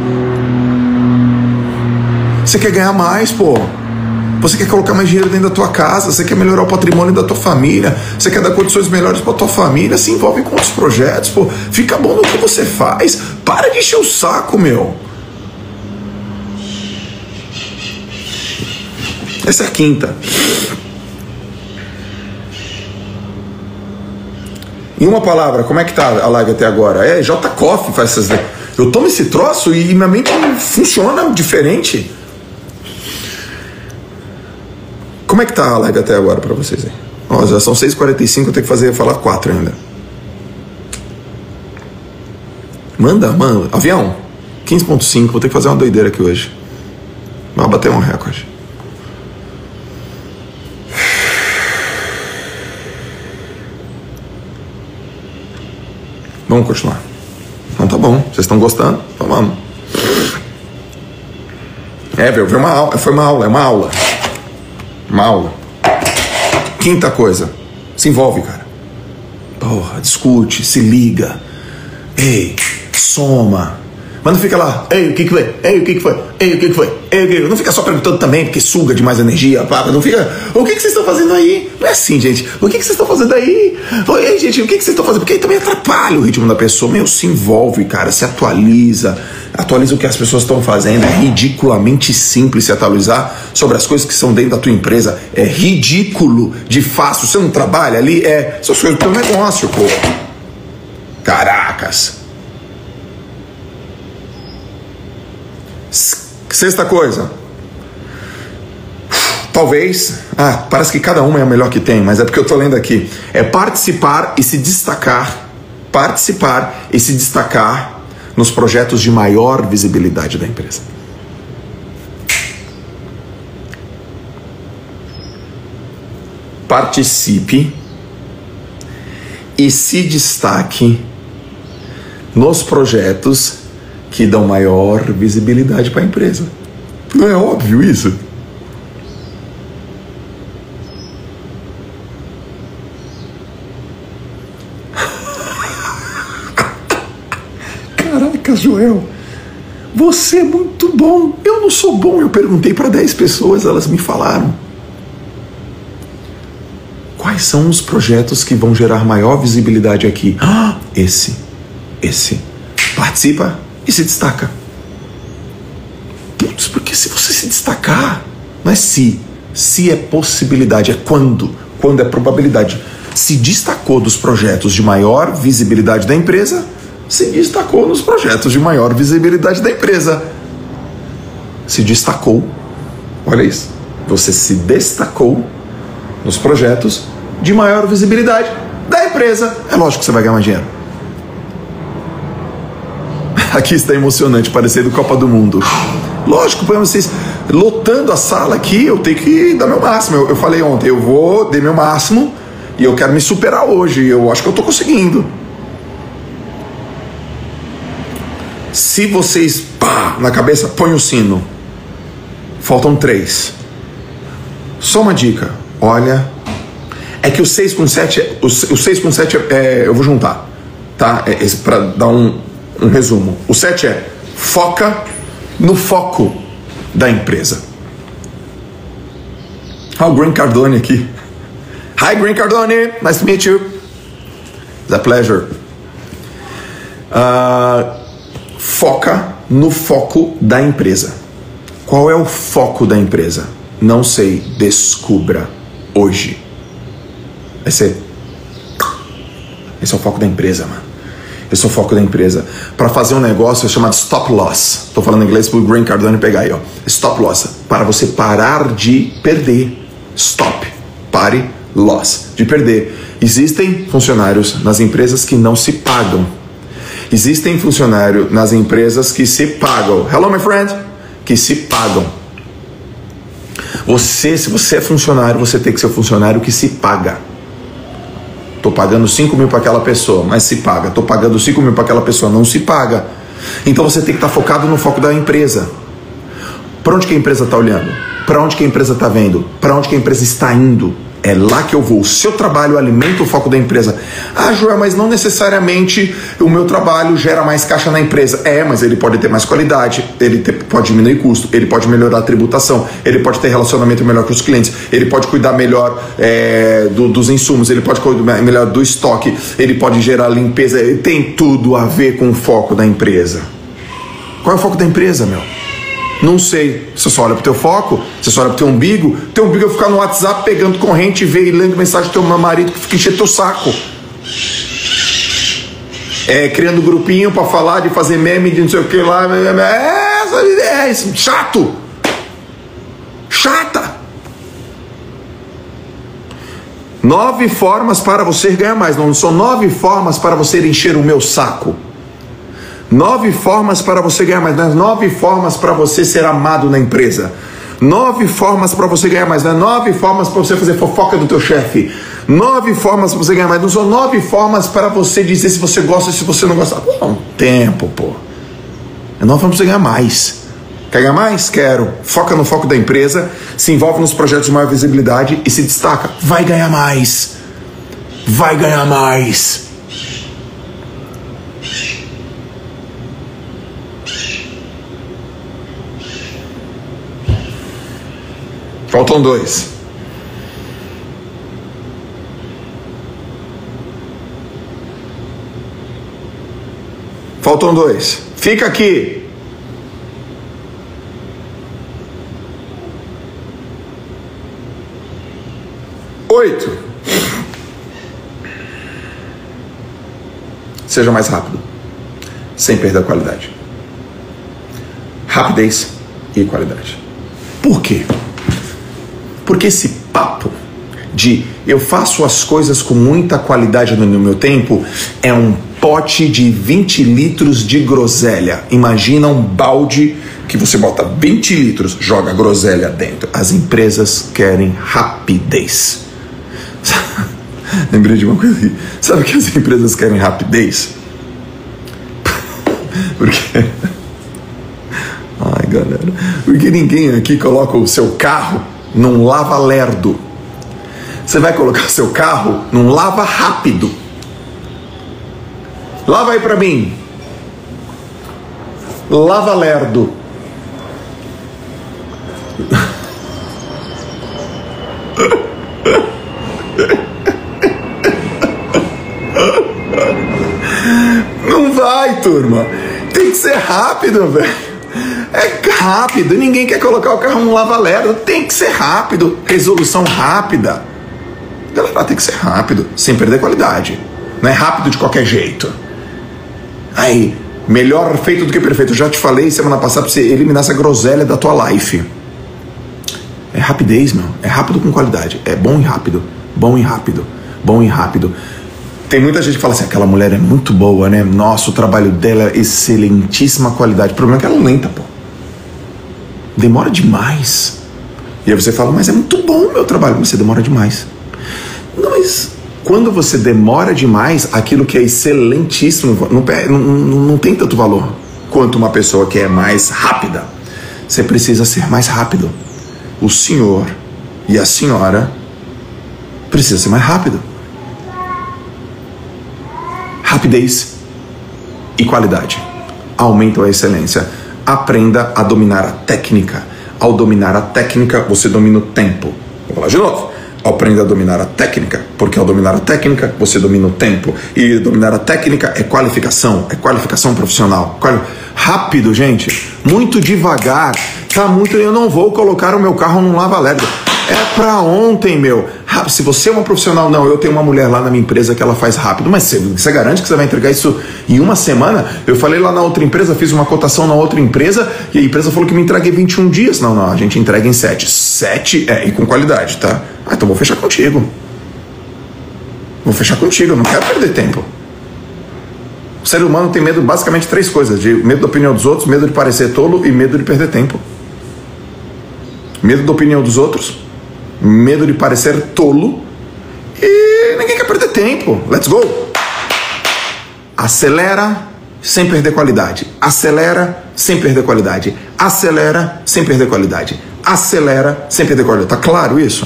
Speaker 1: Você quer ganhar mais, pô. Você quer colocar mais dinheiro dentro da tua casa, você quer melhorar o patrimônio da tua família, você quer dar condições melhores pra tua família, se envolve com outros projetos, pô. Fica bom no que você faz. Para de encher o saco, meu. Essa é a quinta. Em uma palavra, como é que tá a live até agora? É, J. Coffee faz essas... Eu tomo esse troço e minha mente funciona diferente. Como é que tá a live até agora pra vocês aí? Ó, já são seis e quarenta e cinco, eu tenho que fazer, falar quatro ainda. Manda, manda. Avião, quinze ponto cinco, vou ter que fazer uma doideira aqui hoje. Vai bater um recorde. Vamos continuar. Então tá bom, vocês estão gostando? Então vamos. É, viu? Foi uma aula, foi uma aula, é uma aula. Uma aula. Quinta coisa, se envolve, cara. Porra, discute, se liga. Ei, soma. Mas não fica lá, ei, o que que foi? Ei, o que que foi? Ei, o que que foi? Ei, o que que foi? Não fica só perguntando também, porque suga demais energia, pá. Não fica, o que que vocês estão fazendo aí? Não é assim, gente. O que que vocês estão fazendo aí? Oi, gente, o que que vocês estão fazendo? Porque aí também atrapalha o ritmo da pessoa. Meu, se envolve, cara, se atualiza. Atualiza o que as pessoas estão fazendo. É ridiculamente simples se atualizar sobre as coisas que são dentro da tua empresa. É ridículo de fácil. Você não trabalha ali? É, essas coisas do teu negócio, pô. Caracas. Sexta coisa, talvez, ah, parece que cada uma é a melhor que tem, mas é porque eu tô lendo aqui, é participar e se destacar, participar e se destacar nos projetos de maior visibilidade da empresa. Participe e se destaque nos projetos que dão maior visibilidade para a empresa. Não é óbvio isso? Caraca, Joel, você é muito bom. Eu não sou bom. Eu perguntei para dez pessoas, elas me falaram. Quais são os projetos que vão gerar maior visibilidade aqui? Ah, esse, esse. Participa e se destaca. Putz, porque se você se destacar, não é se, se é possibilidade, é quando, quando é probabilidade. Se destacou dos projetos de maior visibilidade da empresa, se destacou nos projetos de maior visibilidade da empresa. Se destacou, olha isso, você se destacou nos projetos de maior visibilidade da empresa. É lógico que você vai ganhar mais dinheiro. Aqui está emocionante, parecendo Copa do Mundo. Lógico, para vocês lotando a sala aqui, eu tenho que dar meu máximo. Eu, eu falei ontem, eu vou dar meu máximo e eu quero me superar hoje. Eu acho que eu estou conseguindo. Se vocês, pá, na cabeça, põe o sino. Faltam três. Só uma dica. Olha, é que o seis com sete, o, o seis com sete é, é, eu vou juntar, tá? É, é, para dar um Um resumo. O sete é foca no foco da empresa. Ah, o Green Cardone aqui. Hi, Green Cardone. Nice to meet you. It's a pleasure. Uh, foca no foco da empresa. Qual é o foco da empresa? Não sei, descubra hoje. Vai ser. Esse é o foco da empresa, mano. Esse é o foco da empresa. Para fazer um negócio é chamado stop loss. Estou falando em inglês para o Green Cardone pegar aí, ó. Stop loss. Para você parar de perder. Stop. Pare. Loss. De perder. Existem funcionários nas empresas que não se pagam. Existem funcionários nas empresas que se pagam. Hello, my friend. Que se pagam. Você, se você é funcionário, você tem que ser um funcionário que se paga. Tô pagando cinco mil para aquela pessoa, mas se paga. Tô pagando cinco mil para aquela pessoa, não se paga. Então você tem que estar focado no foco da empresa. Para onde que a empresa está olhando? Para onde que a empresa está vendo? Para onde que a empresa está indo? É lá que eu vou. O seu trabalho alimenta o foco da empresa. Ah, Joel, mas não necessariamente o meu trabalho gera mais caixa na empresa. É, mas ele pode ter mais qualidade, ele ter, pode diminuir custo, ele pode melhorar a tributação, ele pode ter relacionamento melhor com os clientes, ele pode cuidar melhor é, do, dos insumos, ele pode cuidar melhor do estoque, ele pode gerar limpeza. Ele tem tudo a ver com o foco da empresa. Qual é o foco da empresa, meu? Não sei. Você só olha pro teu foco, você só olha pro teu umbigo. Teu umbigo é ficar no WhatsApp pegando corrente e ver e lendo mensagem do teu marido que fica enchendo teu saco. É, criando grupinho pra falar de fazer meme de não sei o que lá. É, é chato. Chata. Nove formas para você ganhar mais. Não são nove formas para você encher o meu saco. Nove formas para você ganhar mais, não é nove formas para você ser amado na empresa. Nove formas para você ganhar mais, não é nove formas para você fazer fofoca do teu chefe. Nove formas para você ganhar mais, não são nove formas para você dizer se você gosta e se você não gosta. Pô, um tempo, pô. É nove formas para você ganhar mais. Quer ganhar mais? Quero. Foca no foco da empresa, se envolve nos projetos de maior visibilidade e se destaca. Vai ganhar mais. Vai ganhar mais. Faltam dois. Faltam dois. Fica aqui. Oito. Seja mais rápido, sem perder a qualidade. Rapidez e qualidade. Por quê? Porque esse papo de eu faço as coisas com muita qualidade no meu tempo é um pote de vinte litros de groselha. Imagina um balde que você bota vinte litros, joga groselha dentro. As empresas querem rapidez. Lembrei de uma coisa aqui. Sabe que as empresas querem rapidez? Porque... Ai, galera. Porque ninguém aqui coloca o seu carro num lava-lerdo. Você vai colocar seu carro num lava rápido. Lava aí pra mim. Lava-lerdo. Não vai, turma. Tem que ser rápido, velho. É rápido, ninguém quer colocar o carro no lava-lerdo. Tem que ser rápido, resolução rápida. Galera, tem que ser rápido, sem perder qualidade. Não é rápido de qualquer jeito. Aí, melhor feito do que perfeito. Eu já te falei semana passada pra você eliminar essa groselha da tua life. É rapidez, meu. É rápido com qualidade. É bom e rápido. Bom e rápido. Bom e rápido. Tem muita gente que fala assim, aquela mulher é muito boa, né? Nossa, o trabalho dela é excelentíssima qualidade. O problema é que ela é lenta, pô. Demora demais. E aí você fala, mas é muito bom o meu trabalho. Mas você demora demais. Não, mas quando você demora demais, aquilo que é excelentíssimo não, não, não, não tem tanto valor quanto uma pessoa que é mais rápida. Você precisa ser mais rápido. O senhor e a senhora precisam ser mais rápido. Rapidez e qualidade aumentam a excelência. Aprenda a dominar a técnica. Ao dominar a técnica, você domina o tempo. Vou falar de novo. Aprenda a dominar a técnica, porque ao dominar a técnica, você domina o tempo. E dominar a técnica é qualificação, é qualificação profissional. Quali... Rápido, gente, muito devagar. Tá muito, eu não vou colocar o meu carro num lava-lerdo. É pra ontem, meu. Se você é uma profissional, não, eu tenho uma mulher lá na minha empresa que ela faz rápido, mas você, você garante que você vai entregar isso em uma semana? Eu falei lá na outra empresa, fiz uma cotação na outra empresa e a empresa falou que me entrega em vinte e um dias. Não, não, a gente entrega em sete. sete é, e com qualidade, tá? Ah, então vou fechar contigo. Vou fechar contigo, eu não quero perder tempo. O ser humano tem medo basicamente de três coisas: de medo da opinião dos outros, medo de parecer tolo e medo de perder tempo. Medo da opinião dos outros, medo de parecer tolo e ninguém quer perder tempo. Let's go! Acelera sem perder qualidade. Acelera sem perder qualidade. Acelera sem perder qualidade. Acelera sem perder qualidade. Tá claro isso?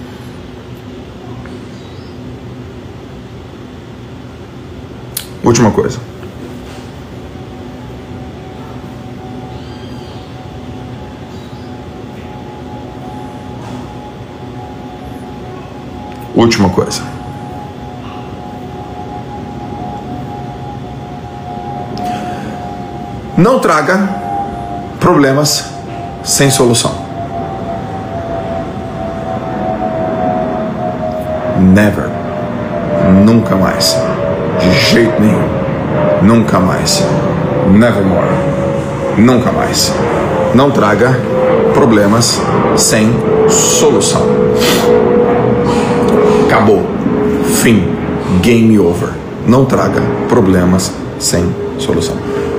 Speaker 1: Última coisa. Última coisa. Não traga problemas sem solução. Never. Nunca mais. De jeito nenhum. Nunca mais. Nevermore. Nunca mais. Não traga problemas sem solução. Acabou. Fim. Game over. Não traga problemas sem solução.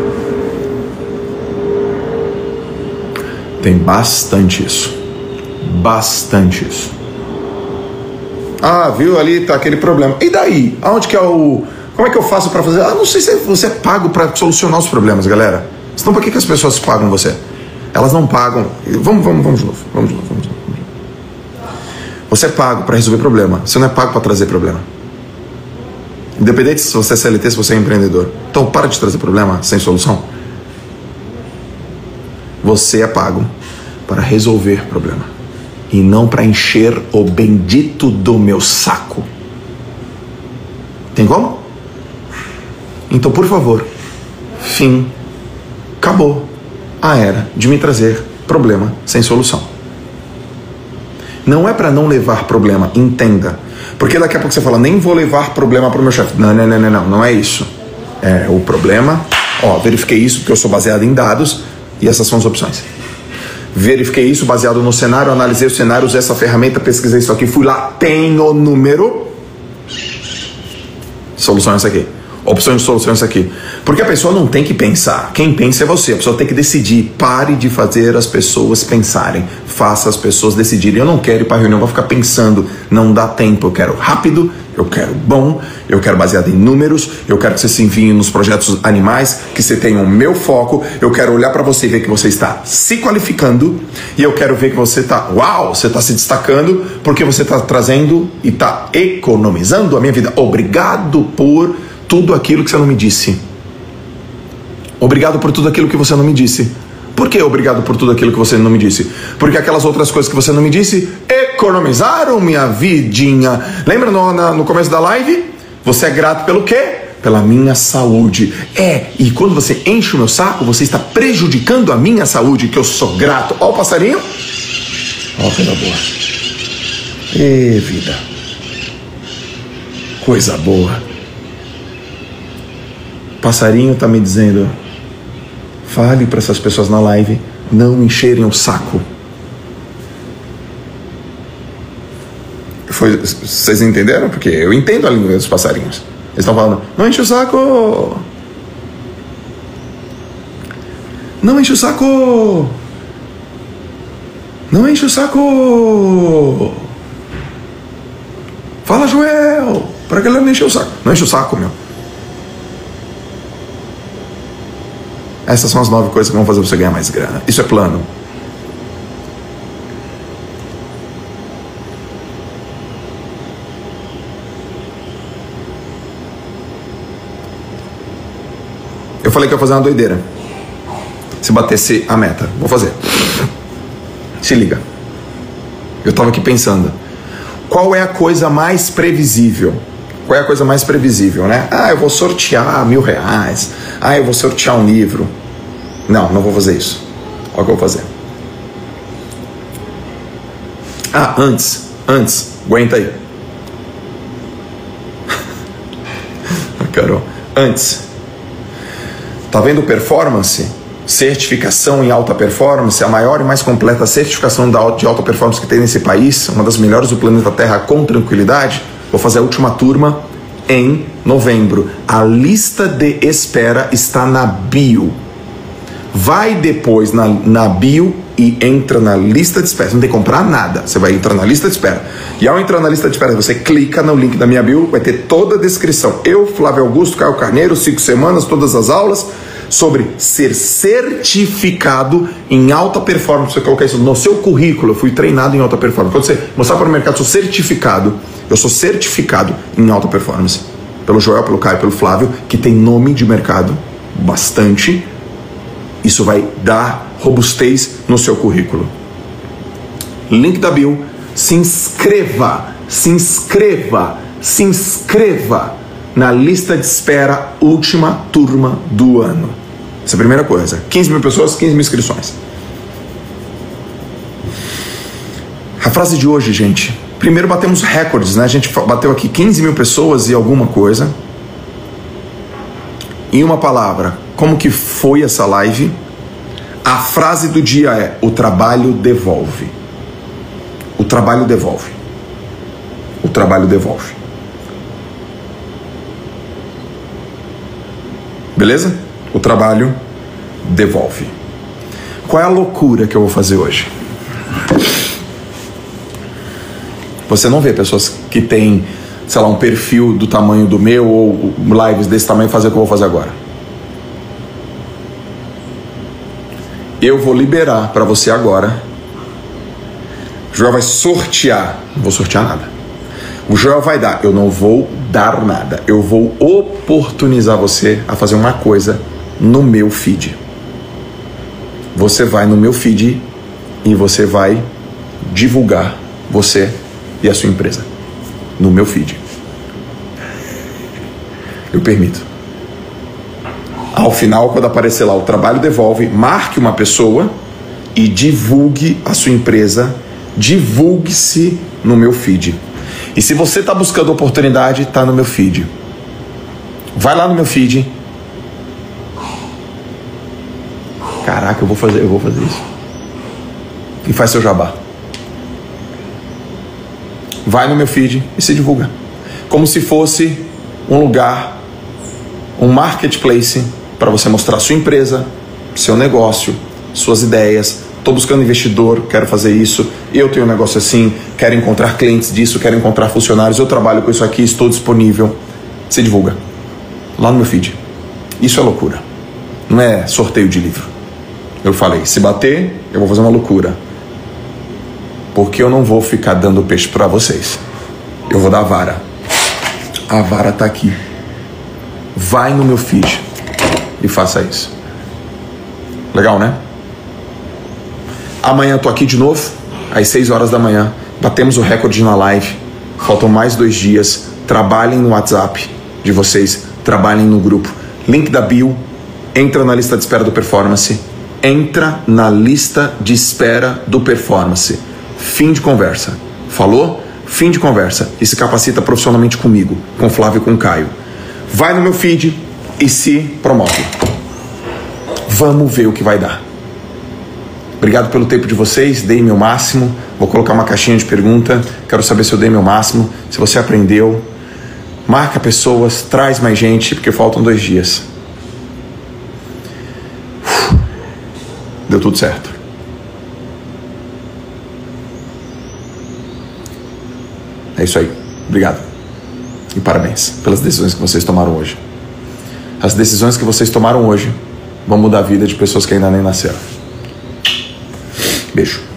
Speaker 1: Tem bastante isso. Bastante isso. Ah, viu? Ali tá aquele problema. E daí? Aonde que é o... Como é que eu faço para fazer? Ah, não sei se você é pago para solucionar os problemas, galera. Senão por que, que as pessoas pagam você? Elas não pagam... Vamos, vamos, vamos de novo. Vamos de novo, vamos de novo. Você é pago para resolver problema. Você não é pago para trazer problema. Independente se você é C L T, se você é empreendedor. Então para de trazer problema sem solução. Você é pago para resolver problema e não para encher o bendito do meu saco. Tem como? Então, por favor, fim, acabou a era de me trazer problema sem solução. Não é para não levar problema, entenda. Porque daqui a pouco você fala, nem vou levar problema para o meu chefe. Não, não, não, não, não, não é isso. É o problema, ó, verifiquei isso porque eu sou baseado em dados e essas são as opções. Verifiquei isso baseado no cenário, analisei o cenário, usei essa ferramenta, pesquisei isso aqui, fui lá, tem o número. Solução é essa aqui. Opções de solução é essa aqui. Porque a pessoa não tem que pensar. Quem pensa é você. A pessoa tem que decidir. Pare de fazer as pessoas pensarem. Faça as pessoas decidirem. Eu não quero ir para a reunião, vou ficar pensando. Não dá tempo. Eu quero rápido, eu quero bom, eu quero baseado em números, eu quero que você se envie nos projetos animais, que você tenha o meu foco. Eu quero olhar para você e ver que você está se qualificando. E eu quero ver que você está, uau, você está se destacando porque você está trazendo e está economizando a minha vida. Obrigado por tudo aquilo que você não me disse. Obrigado por tudo aquilo que você não me disse. Por que obrigado por tudo aquilo que você não me disse? Porque aquelas outras coisas que você não me disse economizaram minha vidinha. Lembra no, na, no começo da live? Você é grato pelo quê? Pela minha saúde. É, e quando você enche o meu saco, você está prejudicando a minha saúde, que eu sou grato. Ó o passarinho. Ó, coisa boa. Ê, vida. Coisa boa. Passarinho está me dizendo, fale para essas pessoas na live não encherem o saco. Foi, vocês entenderam? Porque eu entendo a língua dos passarinhos. Eles estão falando, não enche o saco. Não enche o saco. Não enche o saco. Fala, Joel, para que ela não enche o saco. Não enche o saco, meu. Essas são as nove coisas que vão fazer você ganhar mais grana. Isso é plano. Eu falei que eu ia fazer uma doideira. Se batesse a meta. Vou fazer. Se liga. Eu estava aqui pensando. Qual é a coisa mais previsível? Qual é a coisa mais previsível, né? Ah, eu vou sortear mil reais. Ah, eu vou sortear um livro. Não, não vou fazer isso. Olha o que eu vou fazer. Ah, antes, antes, aguenta aí. Carol, antes. Tá vendo performance? Certificação em alta performance, a maior e mais completa certificação de alta performance que tem nesse país, uma das melhores do planeta Terra com tranquilidade. Vou fazer a última turma em novembro. A lista de espera está na bio. Vai depois na, na bio e entra na lista de espera. Você não tem que comprar nada, você vai entrar na lista de espera. E ao entrar na lista de espera, você clica no link da minha bio, vai ter toda a descrição. Eu, Flávio Augusto, Caio Carneiro, cinco semanas, todas as aulas sobre ser certificado em alta performance. Você colocar isso no seu currículo. Eu fui treinado em alta performance. Quando você mostrar para o mercado, sou certificado. Eu sou certificado em alta performance. Pelo Joel, pelo Caio, pelo Flávio, que tem nome de mercado bastante. Isso vai dar robustez no seu currículo. Link da bio. Se inscreva, se inscreva, se inscreva na lista de espera última turma do ano. Essa é a primeira coisa. quinze mil pessoas, quinze mil inscrições. A frase de hoje, gente. Primeiro batemos recordes, né? A gente bateu aqui quinze mil pessoas e alguma coisa. Em uma palavra, como que foi essa live? A frase do dia é: o trabalho devolve. O trabalho devolve. O trabalho devolve. Beleza? O trabalho devolve. Qual é a loucura que eu vou fazer hoje? Você não vê pessoas que têm, sei lá, um perfil do tamanho do meu ou lives desse tamanho fazer o que eu vou fazer agora. Eu vou liberar para você agora. O Joel vai sortear. Não vou sortear nada. O Joel vai dar. Eu não vou dar nada. Eu vou oportunizar você a fazer uma coisa no meu feed. Você vai no meu feed e você vai divulgar você e a sua empresa no meu feed. Eu permito. Ao final, quando aparecer lá o trabalho devolve, marque uma pessoa e divulgue a sua empresa. Divulgue-se no meu feed. E se você está buscando oportunidade, está no meu feed. Vai lá no meu feed. Caraca, eu vou fazer, eu vou fazer isso. E faz seu jabá. Vai no meu feed e se divulga. Como se fosse um lugar, um marketplace para você mostrar sua empresa, seu negócio, suas ideias. Estou buscando investidor, quero fazer isso. Eu tenho um negócio assim, quero encontrar clientes disso, quero encontrar funcionários. Eu trabalho com isso aqui, estou disponível. Se divulga lá no meu feed. Isso é loucura. Não é sorteio de livro. Eu falei, se bater, eu vou fazer uma loucura. Porque eu não vou ficar dando peixe para vocês. Eu vou dar a vara. A vara tá aqui. Vai no meu feed e faça isso. Legal, né? Amanhã eu tô aqui de novo, às seis horas da manhã. Batemos o recorde na live. Faltam mais dois dias. Trabalhem no WhatsApp de vocês. Trabalhem no grupo. Link da bio. Entra na lista de espera do Performance. Entra na lista de espera do Performance. Fim de conversa. Falou? Fim de conversa. E se capacita profissionalmente comigo, com Flávio e com Caio. Vai no meu feed e se promove. Vamos ver o que vai dar. Obrigado pelo tempo de vocês, dei meu máximo. Vou colocar uma caixinha de pergunta. Quero saber se eu dei meu máximo, se você aprendeu. Marca pessoas, traz mais gente, porque faltam dois dias. Deu tudo certo. É isso aí. Obrigado. E parabéns pelas decisões que vocês tomaram hoje. As decisões que vocês tomaram hoje vão mudar a vida de pessoas que ainda nem nasceram. Beijo.